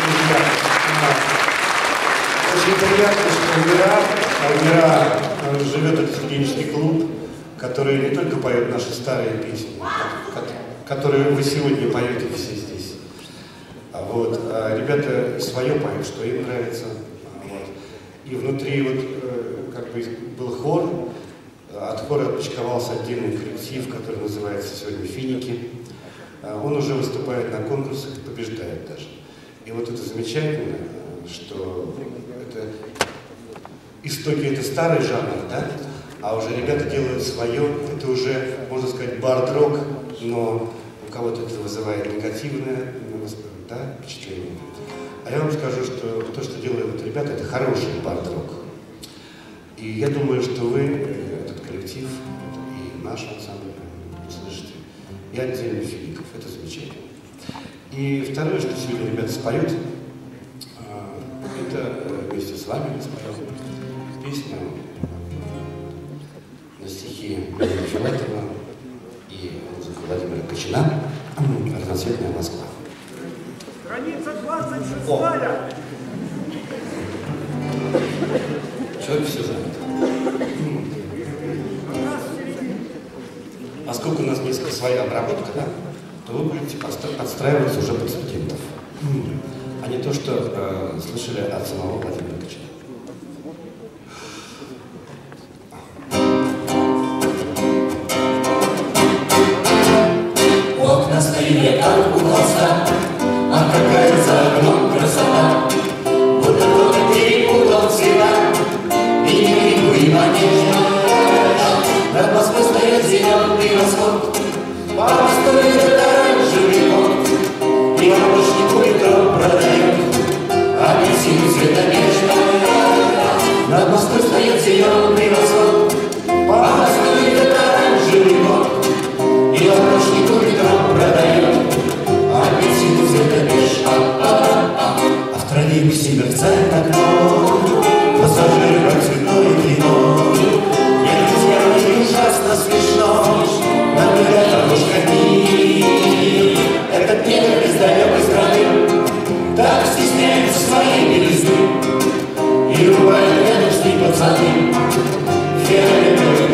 Очень приятно, что в Мира, в Мира живет этот студенческий клуб, который не только поет наши старые песни, которые вы сегодня поете все здесь. Вот. А ребята свое поют, что им нравится. Вот. И внутри вот как бы был хор, от хора отпочковался отдельный коллектив, который называется сегодня «Финики». Он уже выступает на конкурсах и побеждает даже. И вот это замечательно, что это истоки, это старый жанр, да? А уже ребята делают свое, это уже, можно сказать, бард-рок, но у кого-то это вызывает негативное, да, впечатление. А я вам скажу, что то, что делают ребята, это хороший бард-рок. И я думаю, что вы, этот коллектив, и наш ансамбль, услышите, и отдельно «Фиников», это замечательно. И второе, что сегодня ребята споют, это вместе с вами споем песню на стихи Ленина Филатова и музыку Владимира Кочина «Разноцветная Москва». Страница двадцать шестая. Человек все занят. Поскольку у нас несколько своя обработка, да, то вы будете подстраиваться уже под студентов, а не то, что э, слышали от самого Владимира Кочина. Окна стояли, как у холста, а какая за окном красота. Вот кто-то перепутал цвета, и не рябу, и манеж. Над Москвой стоит зеленый восход, по мосту идет оранжевый кот, и лавочнику метро продает апельсины цвета нежно. Над Москвой стоит зеленый восход, по мосту идет оранжевый кот, и лавочнику метро продает апельсины цвета нежно. А в троллейбусе мерцает окно, пассажиры как цветное кино. Ужасно смешно, наблюдать кружками. Этот негр из далекой страны так стесняется своей белизны и рубает рядом с ней пацаны фиолетовые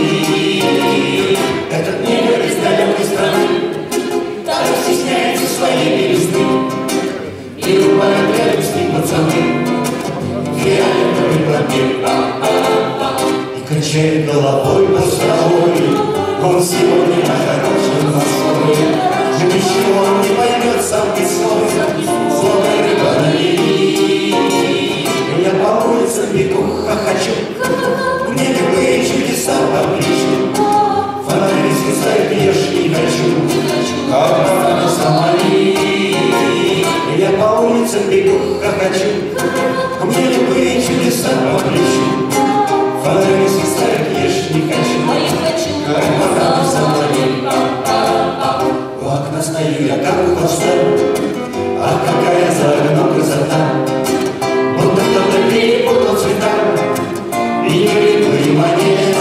плоды. Этот негр из далекой страны так стесняется своей белизны и рубает рядом с ней пацаны фиолетовые плоды. Качает головой постовой, он сегодня на хорошем настрое. Ничего он не поймет сам весной, словно рыба на линии. Я по улицам бегу, хохочу, мне любые чудеса поближе. Фонари свисают, я ж не хочу, как на Сомали. Я по улицам бегу, хохочу, мне любые чудеса поближе. Фонари свисают, я ж не хочу, как на Сомали. У окна стою я, как у холста, а какая за окном красота. Будто кто-то перепутал цвета, и не рябу, и манеж.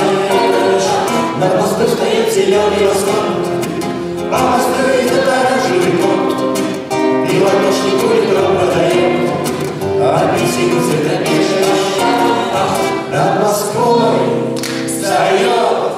Над Москвой стоит зеленый восход, по мосту идет оранжевый кот, и ладошнику метро продает апельсины цвета нежно. Над Москвой встает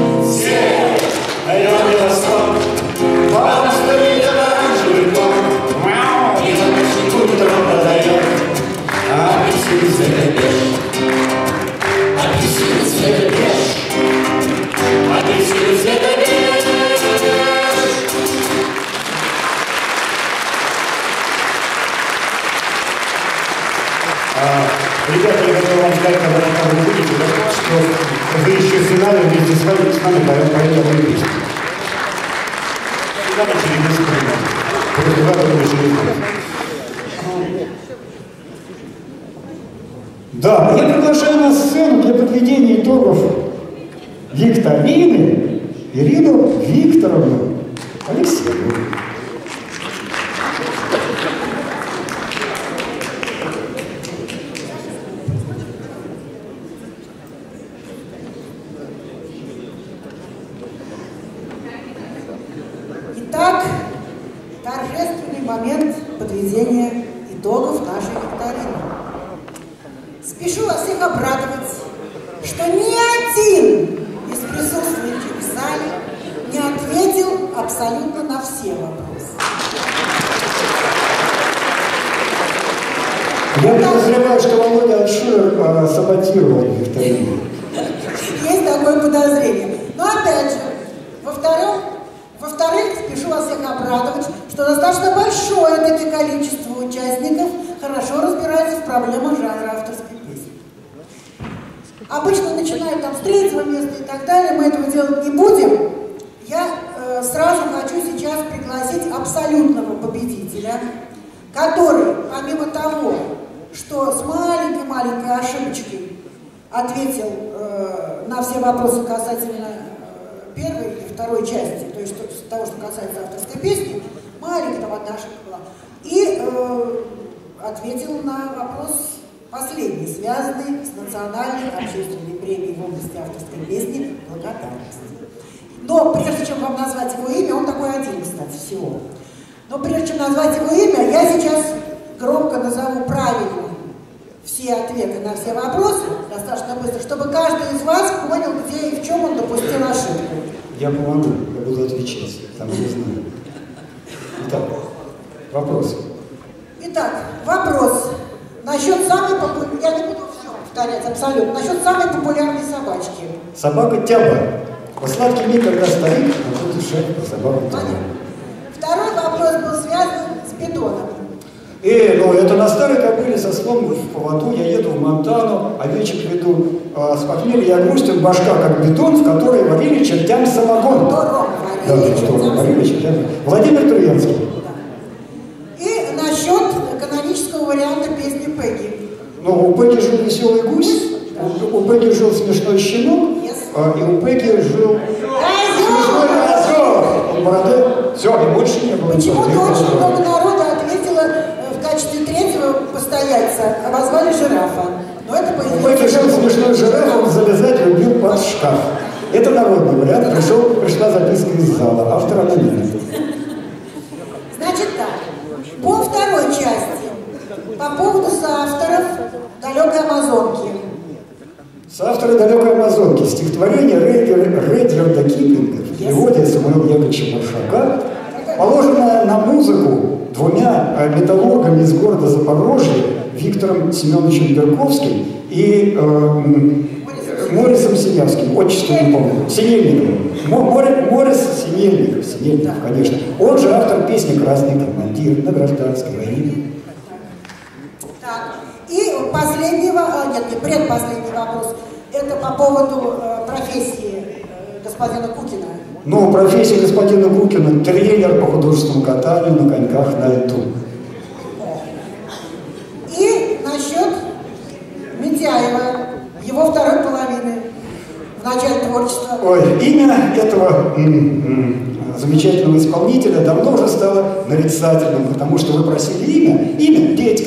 зеленый восход, по мосту идет оранжевый кот, и ладошнику метро продает апельсины цвета нежно. Апельсины цвета нежно. Апельсины цвета нежно. Ребята, я хотел вам сказать, когда вы будете, что вы еще в финале вместе с вами, с нами поэтому и песни. Финале через несколько минут. После два года через минут. Да, я приглашаю на сцену для подведения итогов викторины Ирину Викторовну Алексееву. Итак, торжественный момент подведения итогов. обрадовать, что ни один из присутствующих в зале не ответил абсолютно на все вопросы. Я подозреваю, что Володя Шулер а, саботировал викторину. Есть такое подозрение. Но опять же, во-вторых, во-вторых, спешу вас всех обрадовать, что достаточно большое таки количество участников хорошо разбирается в проблемах жанра авторской песни. Обычно начинают там с третьего места и так далее, мы этого делать не будем. Я э, сразу хочу сейчас пригласить абсолютного победителя, который, помимо того, что с маленькой-маленькой ошибочкой ответил э, на все вопросы касательно э, первой и второй части, то есть что, того, что касается авторской песни, маленькая там одна ошибка была, и э, ответил на вопрос последний, связанный с национальной общественной премией в области авторской песни «Благодарность». Но прежде чем вам назвать его имя, он такой один, кстати, всего. Но прежде чем назвать его имя, я сейчас громко назову правильно все ответы на все вопросы, достаточно быстро, чтобы каждый из вас понял, где и в чем он допустил ошибку. Я помогу, я буду отвечать, там я знаю. Итак, вопрос. Итак, вопрос. Насчет самой популярной, я не буду все повторять абсолютно, насчет самой популярной собачки. Собака Тяба. По сладким дням, когда стоит, на тот душе собака Тяба. Второй вопрос был связан с бетоном. Э, ну это на старой кобыле со слом в поводу, я еду в Монтану, овечек веду, а, с похмелья я грустен, башка как бетон, в которой варили чертям самогон. Дорог Да, варили да, чертям. варили чертям. Владимир Турьянский. Да. И насчет канонического варианта песни Пегги. Ну, у Пегги жил веселый гусь, у, у Пегги жил смешной щенок, Yes. а, и у Пегги жил смешной озер. У бороды. Все, и больше не было. Почему-то ничего. очень много народа ответило э, в качестве третьего постояльца, обозвали жирафа. Но это по У Пегги жил смешной жираф, он залезать любил под шкаф. Это народный вариант, пришел, пришла записка из зала, автор анонимный. Значит так, по второй части, по поводу соавторов «Далекой Амазонки». Соавторы «Далекой Амазонки» стихотворение Редьярда Киплинга в переводе Самуила Яковлевича Маршака, положенное на музыку двумя металлургами из города Запорожья, Виктором Семеновичем Берковским и э, Морисом Синявским, отчество не помню, Синельниковым. Морис, Морис Синельников, Синельников, конечно. Он же автор песни «Красный командир» на гражданской войне. Так, и последний, а, нет, не предпоследний вопрос, это по поводу э, профессии э, господина Кукина. Ну, профессия господина Кукина – тренер по художественному катанию на коньках на льду. И насчет Митяева, его второй половины, в начале творчества. Ой, имя этого м -м, замечательного исполнителя давно уже стало нарицательным, потому что вы просили имя. Имя – Петька.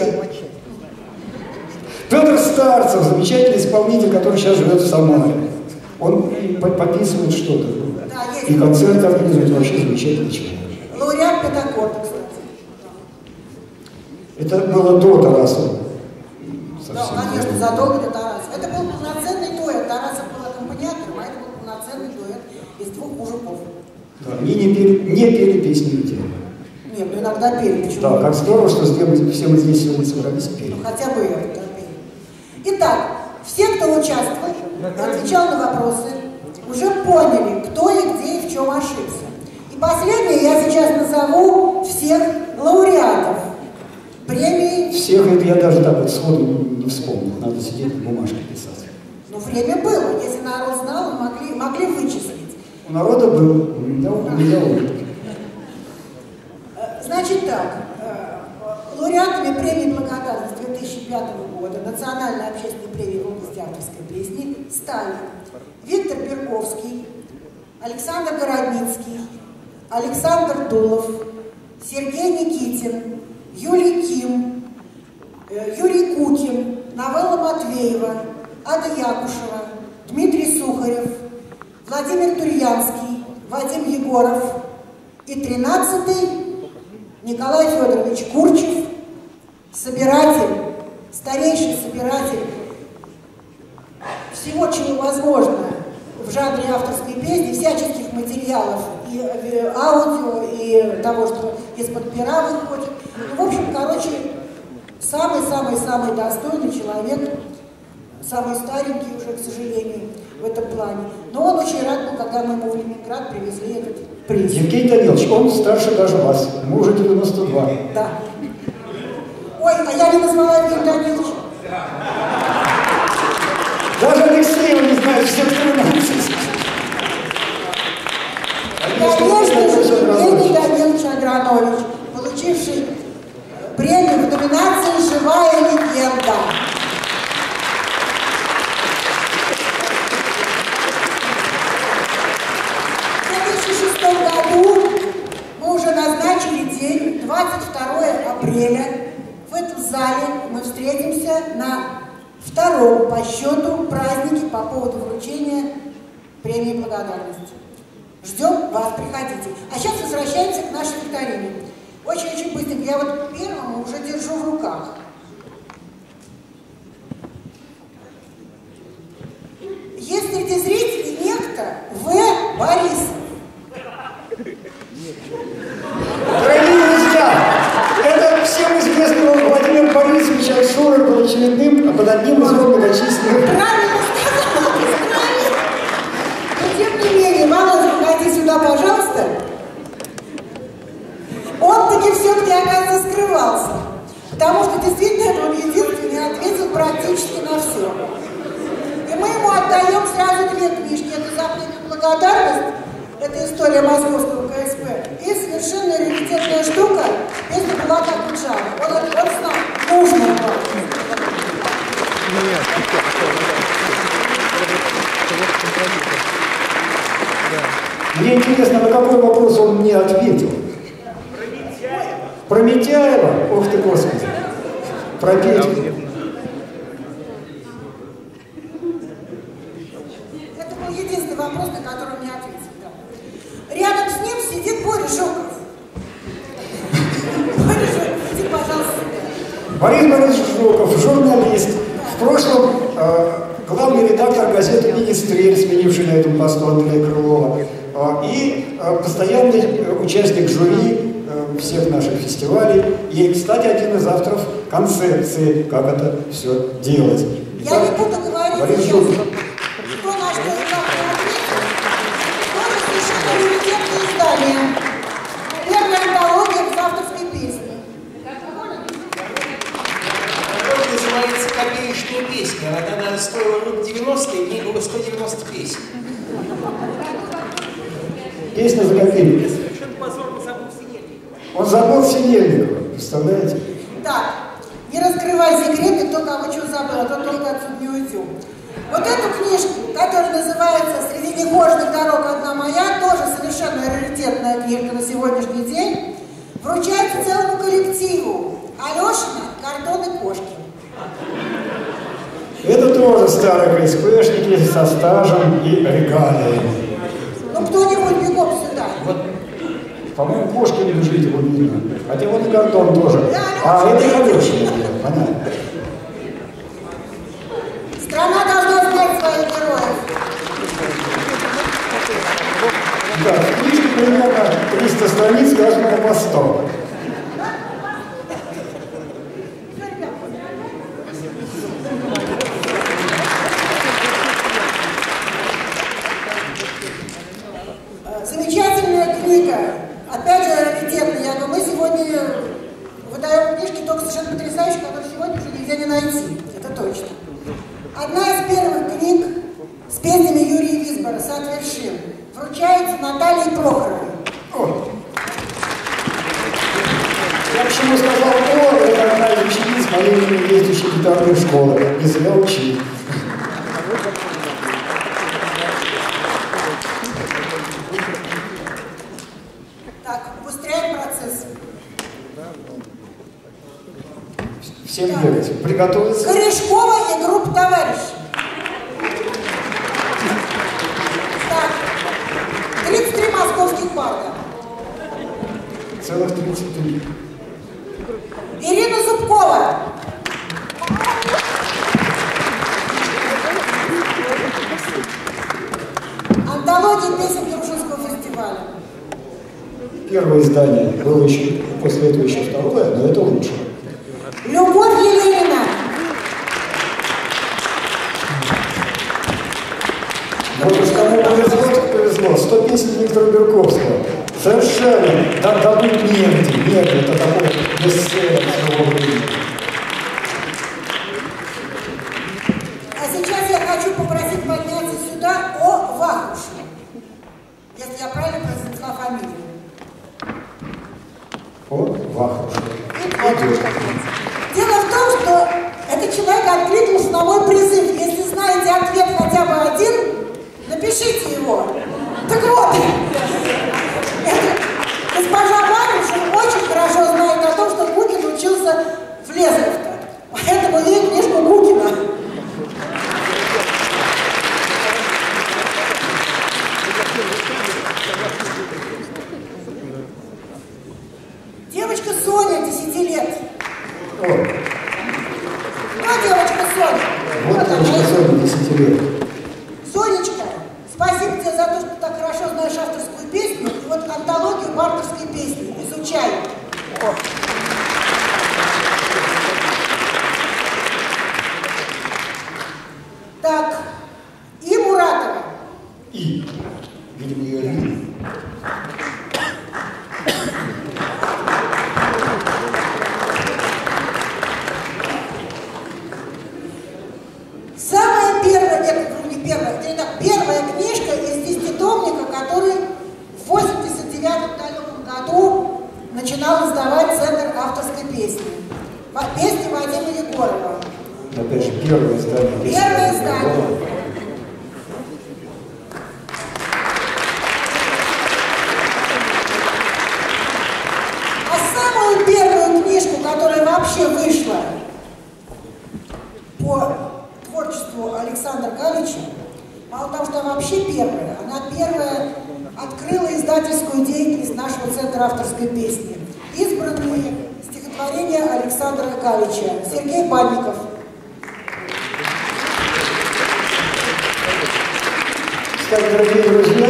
Петр Старцев, замечательный исполнитель, который сейчас живет в Самаре. Он подписывает что-то. Да, есть. И концерты организует, вообще замечательный человек. Лауреат Пятакорта, кстати. Это было до Тараса. Да, конечно, задолго до Тараса. Это был полноценный дуэт. Тарасов был аккомпаниатором, а это был полноценный дуэт из двух мужиков. Да, они не пели, не пели песни людей. Нет, ну иногда пели. Почему? Да, как здорово, что все мы здесь сегодня собрались и пели. Ну, хотя бы это пели. Итак, все, кто участвовал, отвечал на вопросы, уже поняли, кто и где и в чем ошибся. И последнее, я сейчас назову всех лауреатов премии. Всех это я даже так вот сходу не вспомнил. Надо сидеть на бумажке писать. Ну, время было. Если народ знал, могли, могли вычислить. У народа был, у меня, у меня опыт. Значит так, лауреатами премии «Благодарность» две тысячи пятого года, национальной общественной премии в области авторской песни, стали Виктор Берковский, Александр Городницкий, Александр Дулов, Сергей Никитин, Юлий Ким, Юрий Кукин, Новелла Матвеева, Ада Якушева, Дмитрий Сухарев, Владимир Турьянский, Вадим Егоров и тринадцатый Николай Федорович Курчев, собиратель, старейший собиратель всего, чего возможно в жанре авторской песни, всяческих материалов, и аудио, и того, что из-под пера выходит. Ну, в общем, короче, самый-самый-самый достойный человек, самый старенький уже, к сожалению, в этом плане. Но он очень рад был, когда мы ему в Ленинград привезли этот приз. Евгений Данилович, он старше даже вас, ему уже девяносто два. Да. Ой, а я не назвала Евгения Даниловича. Даже Алексеева не знает всех тринадцать. Конечно же, Евгений Данилович Агранович, получивший премию в номинации «Живая легенда». В две тысячи шестом году мы уже назначили день, двадцать второе апреля. В этом зале мы встретимся на втором по счету празднике по поводу вручения премии благодарности. Ждем вас, приходите. А сейчас возвращаемся к нашей викторине. Очень-очень быстренько. Я вот первому уже держу в руках. Есть среди зрителей некто В. Борисов. Дорогие друзья, это всем известный Владимир Борисович Аксуров был очередным под одним из его многочисленных. Правильно сказал, правильно. Но тем не менее, Иван, выходи сюда, пожалуйста. Он таки все-таки, оказывается, скрывался. Потому что действительно он единственный ответил практически на все. И мы ему отдаем сразу две книжки. Это «За премию благодарность», это история московского ка эс пэ, и совершенно раритетная штука, песня Булата Акуджава. Он, он знал, нужно было. Мне интересно, на какой вопрос он мне ответил. Про Митяева? Ох ты, Господи. Про Петю. Это был единственный вопрос, на который он мне ответил. Да. Рядом с ним сидит Боря Жуков. Боря Жуков, иди, пожалуйста, сюда. Борис Борисович Жуков, журналист. В прошлом э, главный редактор газеты «Министрель», сменивший на этом посту Андрея Крылова. Э, и э, постоянный э, участник жюри всех наших фестивалей. И, кстати, один из авторов концепции, как это все делать. Я Итак, не буду говорить Борис сейчас, Жуков. что на что и как ответил. Тоже совершенно раритетное издание. Первая антология в авторской песни. Это называется «Копеечная песня». Она, она стоила девяносто, и в ней было сто девяносто песен. Песня за копейки. Он забыл Синельникова, представляете? Так, не раскрывай секреты, кто кого чего забыл, а то только отсюда не уйдем. Вот эту книжку, которая называется «Среди негожных дорог одна моя», тоже совершенно раритетная книжка на сегодняшний день, вручается целому коллективу Алешина, Гордон и Кошкин. Это тоже старые ка эс пэшники со стажем и регалиями. Ну кто-нибудь бегом сюда. Вот. По-моему, Кошкин лежит, его видно. Хотя вот и Гордон тоже. Да, а, это Алешин, понятно. Страна должна знать своих героев. Да, в книжке примерно триста страниц, каждому по сто. Замечательная книга. Опять же, раритетная. Но мы сегодня выдаем книжки только совершенно потрясающие, которые сегодня уже нигде не найти. Это точно. Одна из первых книг с песнями Юрия Висбора «Сад вершин» вручается Наталье Прохоровой. О. Я почему сказал «О», это одна из учениц моей ездящей гитарной школы. Не зря учили. Так, убыстряем процесс. Всем бегать. Приготовиться. Корешкова и группа товарищей. Так, тридцать три московских парка. Целых тридцать три. Ирина Зубкова. первое издание, было еще, после этого еще второе, но это лучше. Любовь Еленина. Вот уж кому повезло, так повезло. сто песен Виктора Берковского. Совершенно. Да, добыть негде. Негде. Это такой бестселлер своего времени. А сейчас я хочу попросить подняться сюда О. Вахрушева. Если я правильно произнесла фамилию. О. Вахрушева. Дело в том, что этот человек откликнулся на мой призыв. Если знаете ответ хотя бы один, напишите его. Так вот, госпожа Вахрушева очень хорошо знает о том, что Гукин учился в Лесовке. Поэтому ей книжку Гукина. Девочка Соня, десяти лет. О. А, девочка Соня. Вот Вот девочка она. Соня, десяти лет. Сонечка, спасибо тебе за то, что так хорошо знаешь авторскую песню. И вот антологию бардовской песни изучай. О. Так, и Муратова. И. Видимо, ее имя. Самая первая, нет, ну не первая, это не так, первая книжка из десятитомника, который в восемьдесят девятом далеком году начинал издавать Центр авторской песни. Песни Вадима Егорова. Опять же, первое издание. Первое издание. А самую первую книжку, которая вообще вышла по творчеству Александра Галича, мало того, что она вообще первая, она первая открыла издательскую деятельность нашего Центра авторской песни. Избранные стихотворения Александра Галича. Сергей Банников. Кстати, дорогие друзья,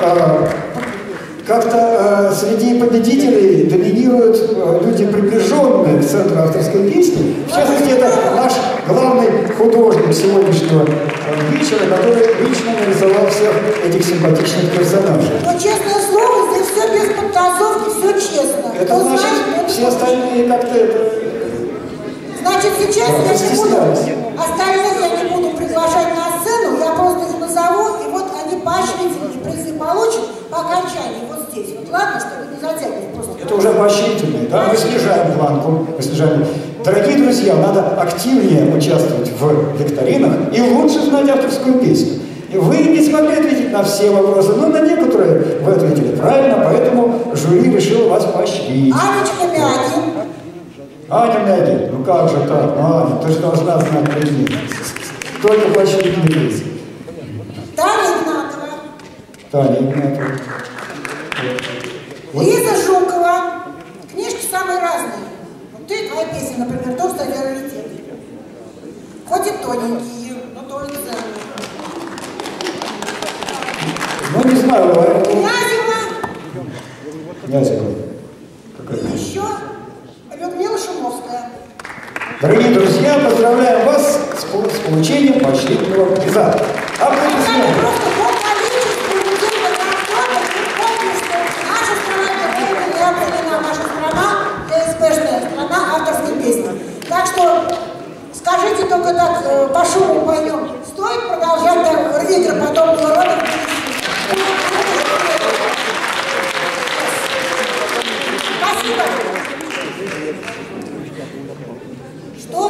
как-то среди победителей доминируют люди, приближенные к Центру авторской песни. В частности, это наш главный художник сегодняшнего вечера, который лично нарисовал всех этих симпатичных персонажей. Но, честное слово, здесь все без подтасовки, все честно. Это Кто значит, знает, все остальные как-то это... Значит, сейчас Да, я не буду, стесняюсь. остальных я не буду приглашать на сцену, я просто их назову, и вот они поощрительные призы получат по окончании вот здесь. Вот ладно, чтобы не затягивать просто. Это уже поощрительные, да? Мы снижаем планку, мы снижаем. Дорогие друзья, надо активнее участвовать в викторинах и лучше знать авторскую песню. И вы не смогли ответить на все вопросы, но на некоторые вы ответили правильно, поэтому жюри решило вас поощрить. Анечка Мягин. Аня Мягин, ну как же так? Ну, Аня, ты же должна знать предмет. Только поощрительные песни. Таня Игнатова. Таня Игнатова. Вот. Лиза Жукова. Книжки самые разные. Вот ты, твоя песня, например, тоже стали раритет. Хоть и тоненькие, но тоже ценные. Ну, не знаю, Князева. Князева. Какая? Еще Людмила Шумовская. Дорогие друзья, поздравляем вас с, с получением поощрительного приза. Аплодисменты. Просто по количеству людей в этом фоне вы помните, что наша страна не определена, наша страна ТСПшная, страна авторской песни. Так что скажите только так, э, по шуму пойдем, стоит продолжать так, рвигер подобного рода? Спасибо. Что?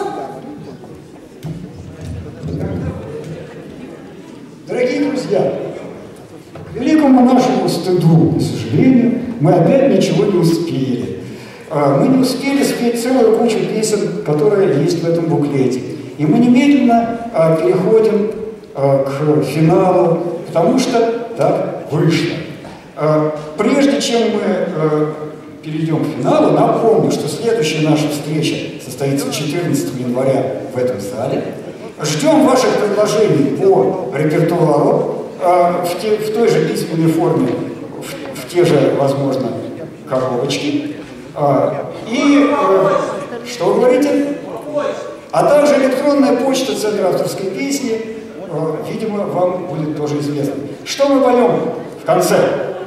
Дорогие друзья, к великому нашему стыду, к сожалению, мы опять ничего не успели. Мы не успели спеть целую кучу песен, которые есть в этом буклете. И мы немедленно переходим к финалу, потому что так вышло. Прежде чем мы перейдем к финалу, напомню, что следующая наша встреча состоится четырнадцатого января в этом зале. Ждем ваших предложений по репертуару э, в, те, в той же письменной форме, в, в те же, возможно, коробочки. А, и э, что вы говорите? А также электронная почта Центра авторской песни, э, видимо, вам будет тоже известно. Что мы поем в конце?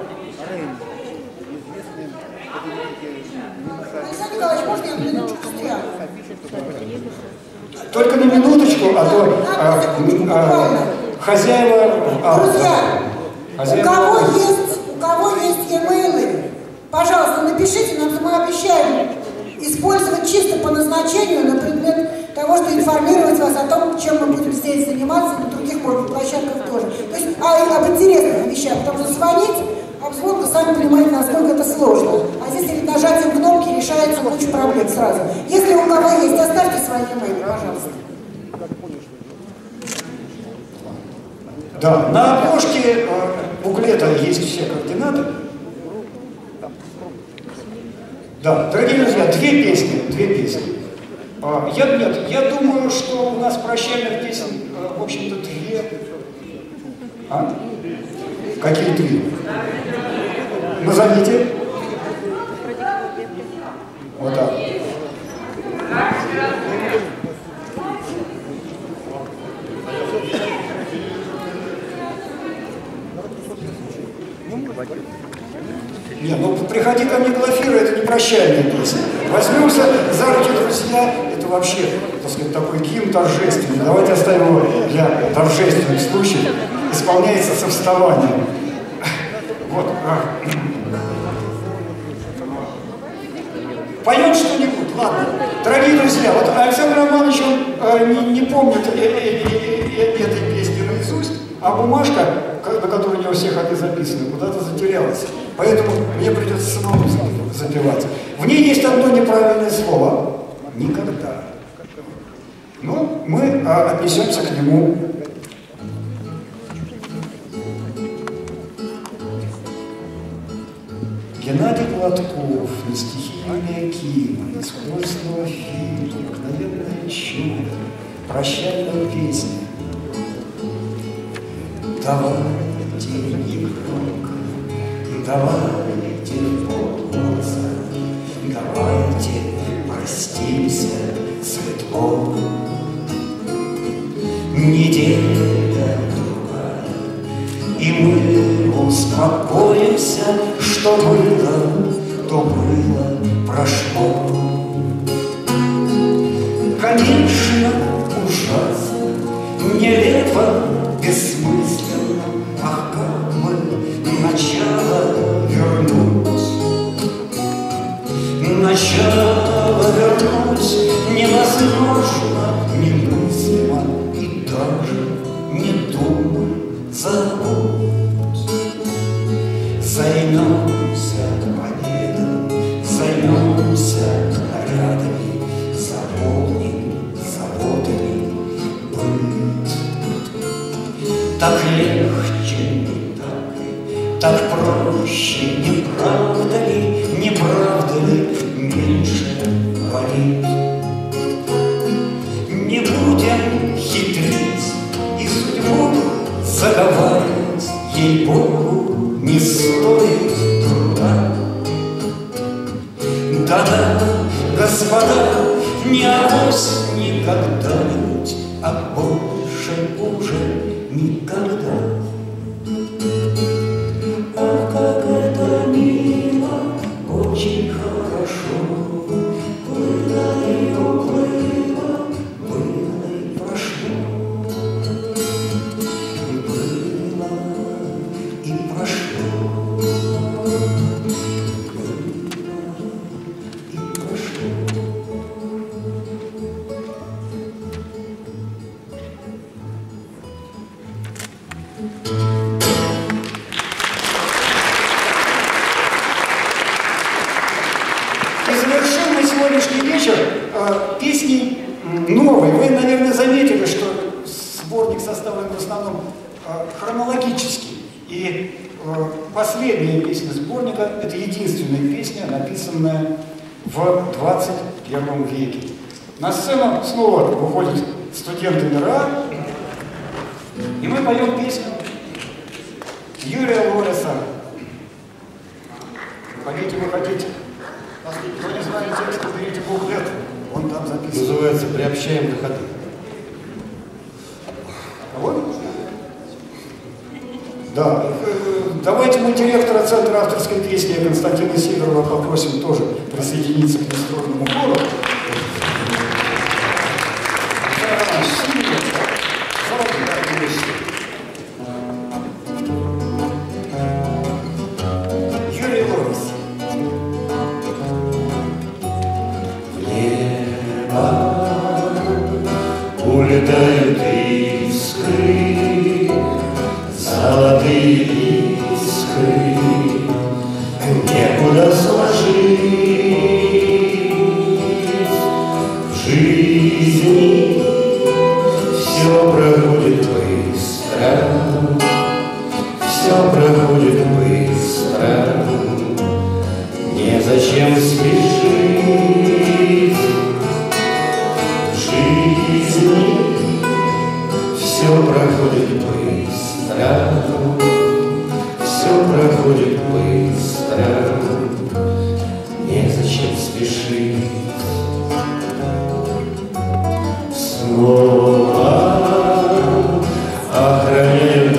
Александр Николаевич, можно я на минуточку встряну? Только на минуточку, а то а, а, хозяева... А, Друзья, хозяева, у кого есть, у кого есть e-mail, пожалуйста, напишите нам, мы обещаем использовать чисто по назначению на предмет того, что информировать вас о том, чем мы будем здесь заниматься, на других, может быть, площадках тоже. То есть а, об интересных вещах, потому что звонить, обзвон, вы сами понимаете, насколько это сложно. А здесь перед нажатием кнопки решается куча проблем сразу. Если у кого есть, оставьте свои e-mail, пожалуйста. Да, на обложке э, буклета есть все координаты. Да, дорогие друзья, две песни, две песни. А, я, нет, я думаю, что у нас прощальных песен, э, в общем-то, две. А? Какие две? Назовите. Вот так. Не, ну приходи ко мне, Глафира, это не прощальная песня. Возьмемся за руки, друзья, это вообще, так сказать, такой гимн торжественный. Давайте оставим его для торжественных случаев. Исполняется со вставанием. Вот. Поем что-нибудь, ладно. Дорогие друзья, вот Александр Романович, он э, не, не помнит э, э, э, э, этой песни наизусть, а бумажка, на которой у него все ходы записаны, куда-то затерялась. Поэтому мне придется самому запевать. В ней есть одно неправильное слово. Никогда. Ну, мы а, отнесемся к нему. Геннадий Гладков, на стихийные Киева, искусство фильма, мгновенное чудо, прощальная песня. Давайте негромко, давайте полголоса, давайте простимся светло. Неделя другая, и мы успокоимся, что было, то было, прошло. Конечно, ужасно, нелепо, бессмысленно, ах, как бы начало вернуть. Начало вернуть невозможно, немыслимо, и даже не думай, забудь. Займемся победой, займемся нарядами, заполним заботами быт. Так легче, не так, так проще, не правда ли, не правда ли, меньше болит. Не будем хитрить и судьбу заговаривать, ей-богу, не стоит труда. Да-да, господа, не авось никогда-нибудь, а больше уже никогда. Ах, как это мило, очень хорошо, было и уплыло, было и прошло. Было и прошло. Песни новые. Вы, наверное, заметили, что сборник составлен в основном хронологически. И последняя песня сборника – это единственная песня, написанная в двадцать первом веке. На сцену снова выходят студенты МИРА, и мы поем песню Юрия Лориса. Проходите, выходите. Если кто не знает текста, берите буклет. Он там записан. Называется «Приобщаем на ходу». А вот? Да. Давайте мы директора Центра авторской песни Константина Сидорова попросим тоже присоединиться к нестройному хору. Юрий Лорис. Улетают искры, золотые искры, некуда сложить в жизни. Все проходит быстро, все проходит быстро, незачем спешить. Все проходит быстро, все проходит быстро, незачем спешить. Снова охраняя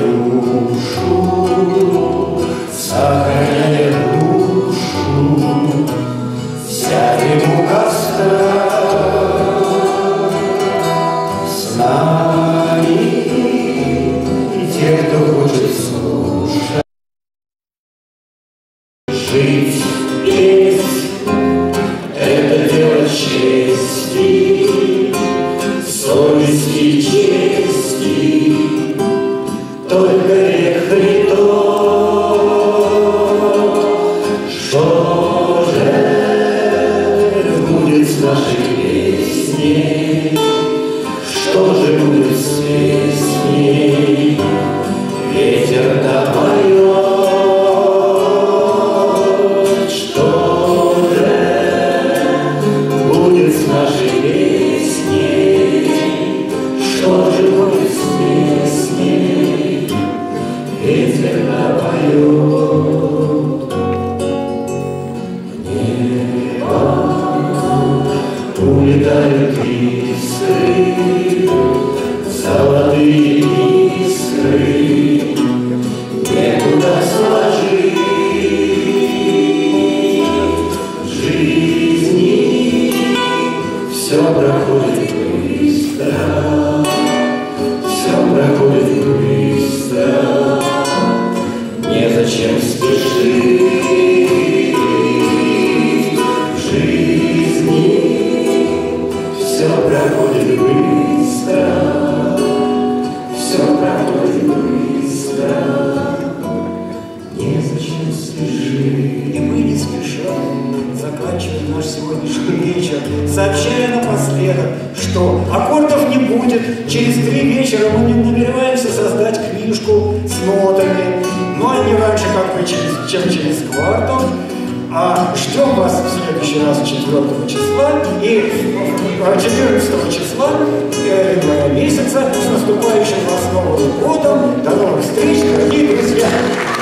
душу, сохраняя душу, сядем у костра. С нами те, кто хочет слушать, жить, петь, это дело чести, совести и чести, только грех и то, что же будет с нашей песней. Что же будет с песней? Ветер допоет. Что же будет с нашей песней? Что же будет с песней? Ветер допоет. Небо улетают искры, золотые искры, некуда сложить в жизни. Все проходит быстро, все проходит быстро, незачем спешить в жизни. Все проходит быстро, все проходит быстро, незачем спешить. И мы не спеша заканчиваем наш сегодняшний вечер, сообщая напоследок, что аккордов не будет. Через три вечера мы намереваемся создать книжку с нотами, но не раньше, как бы, через, чем через квартал. А ждем вас в следующий раз четвёртого числа и четырнадцатого числа э, месяца с наступающим вас Новым годом. До новых встреч, дорогие друзья!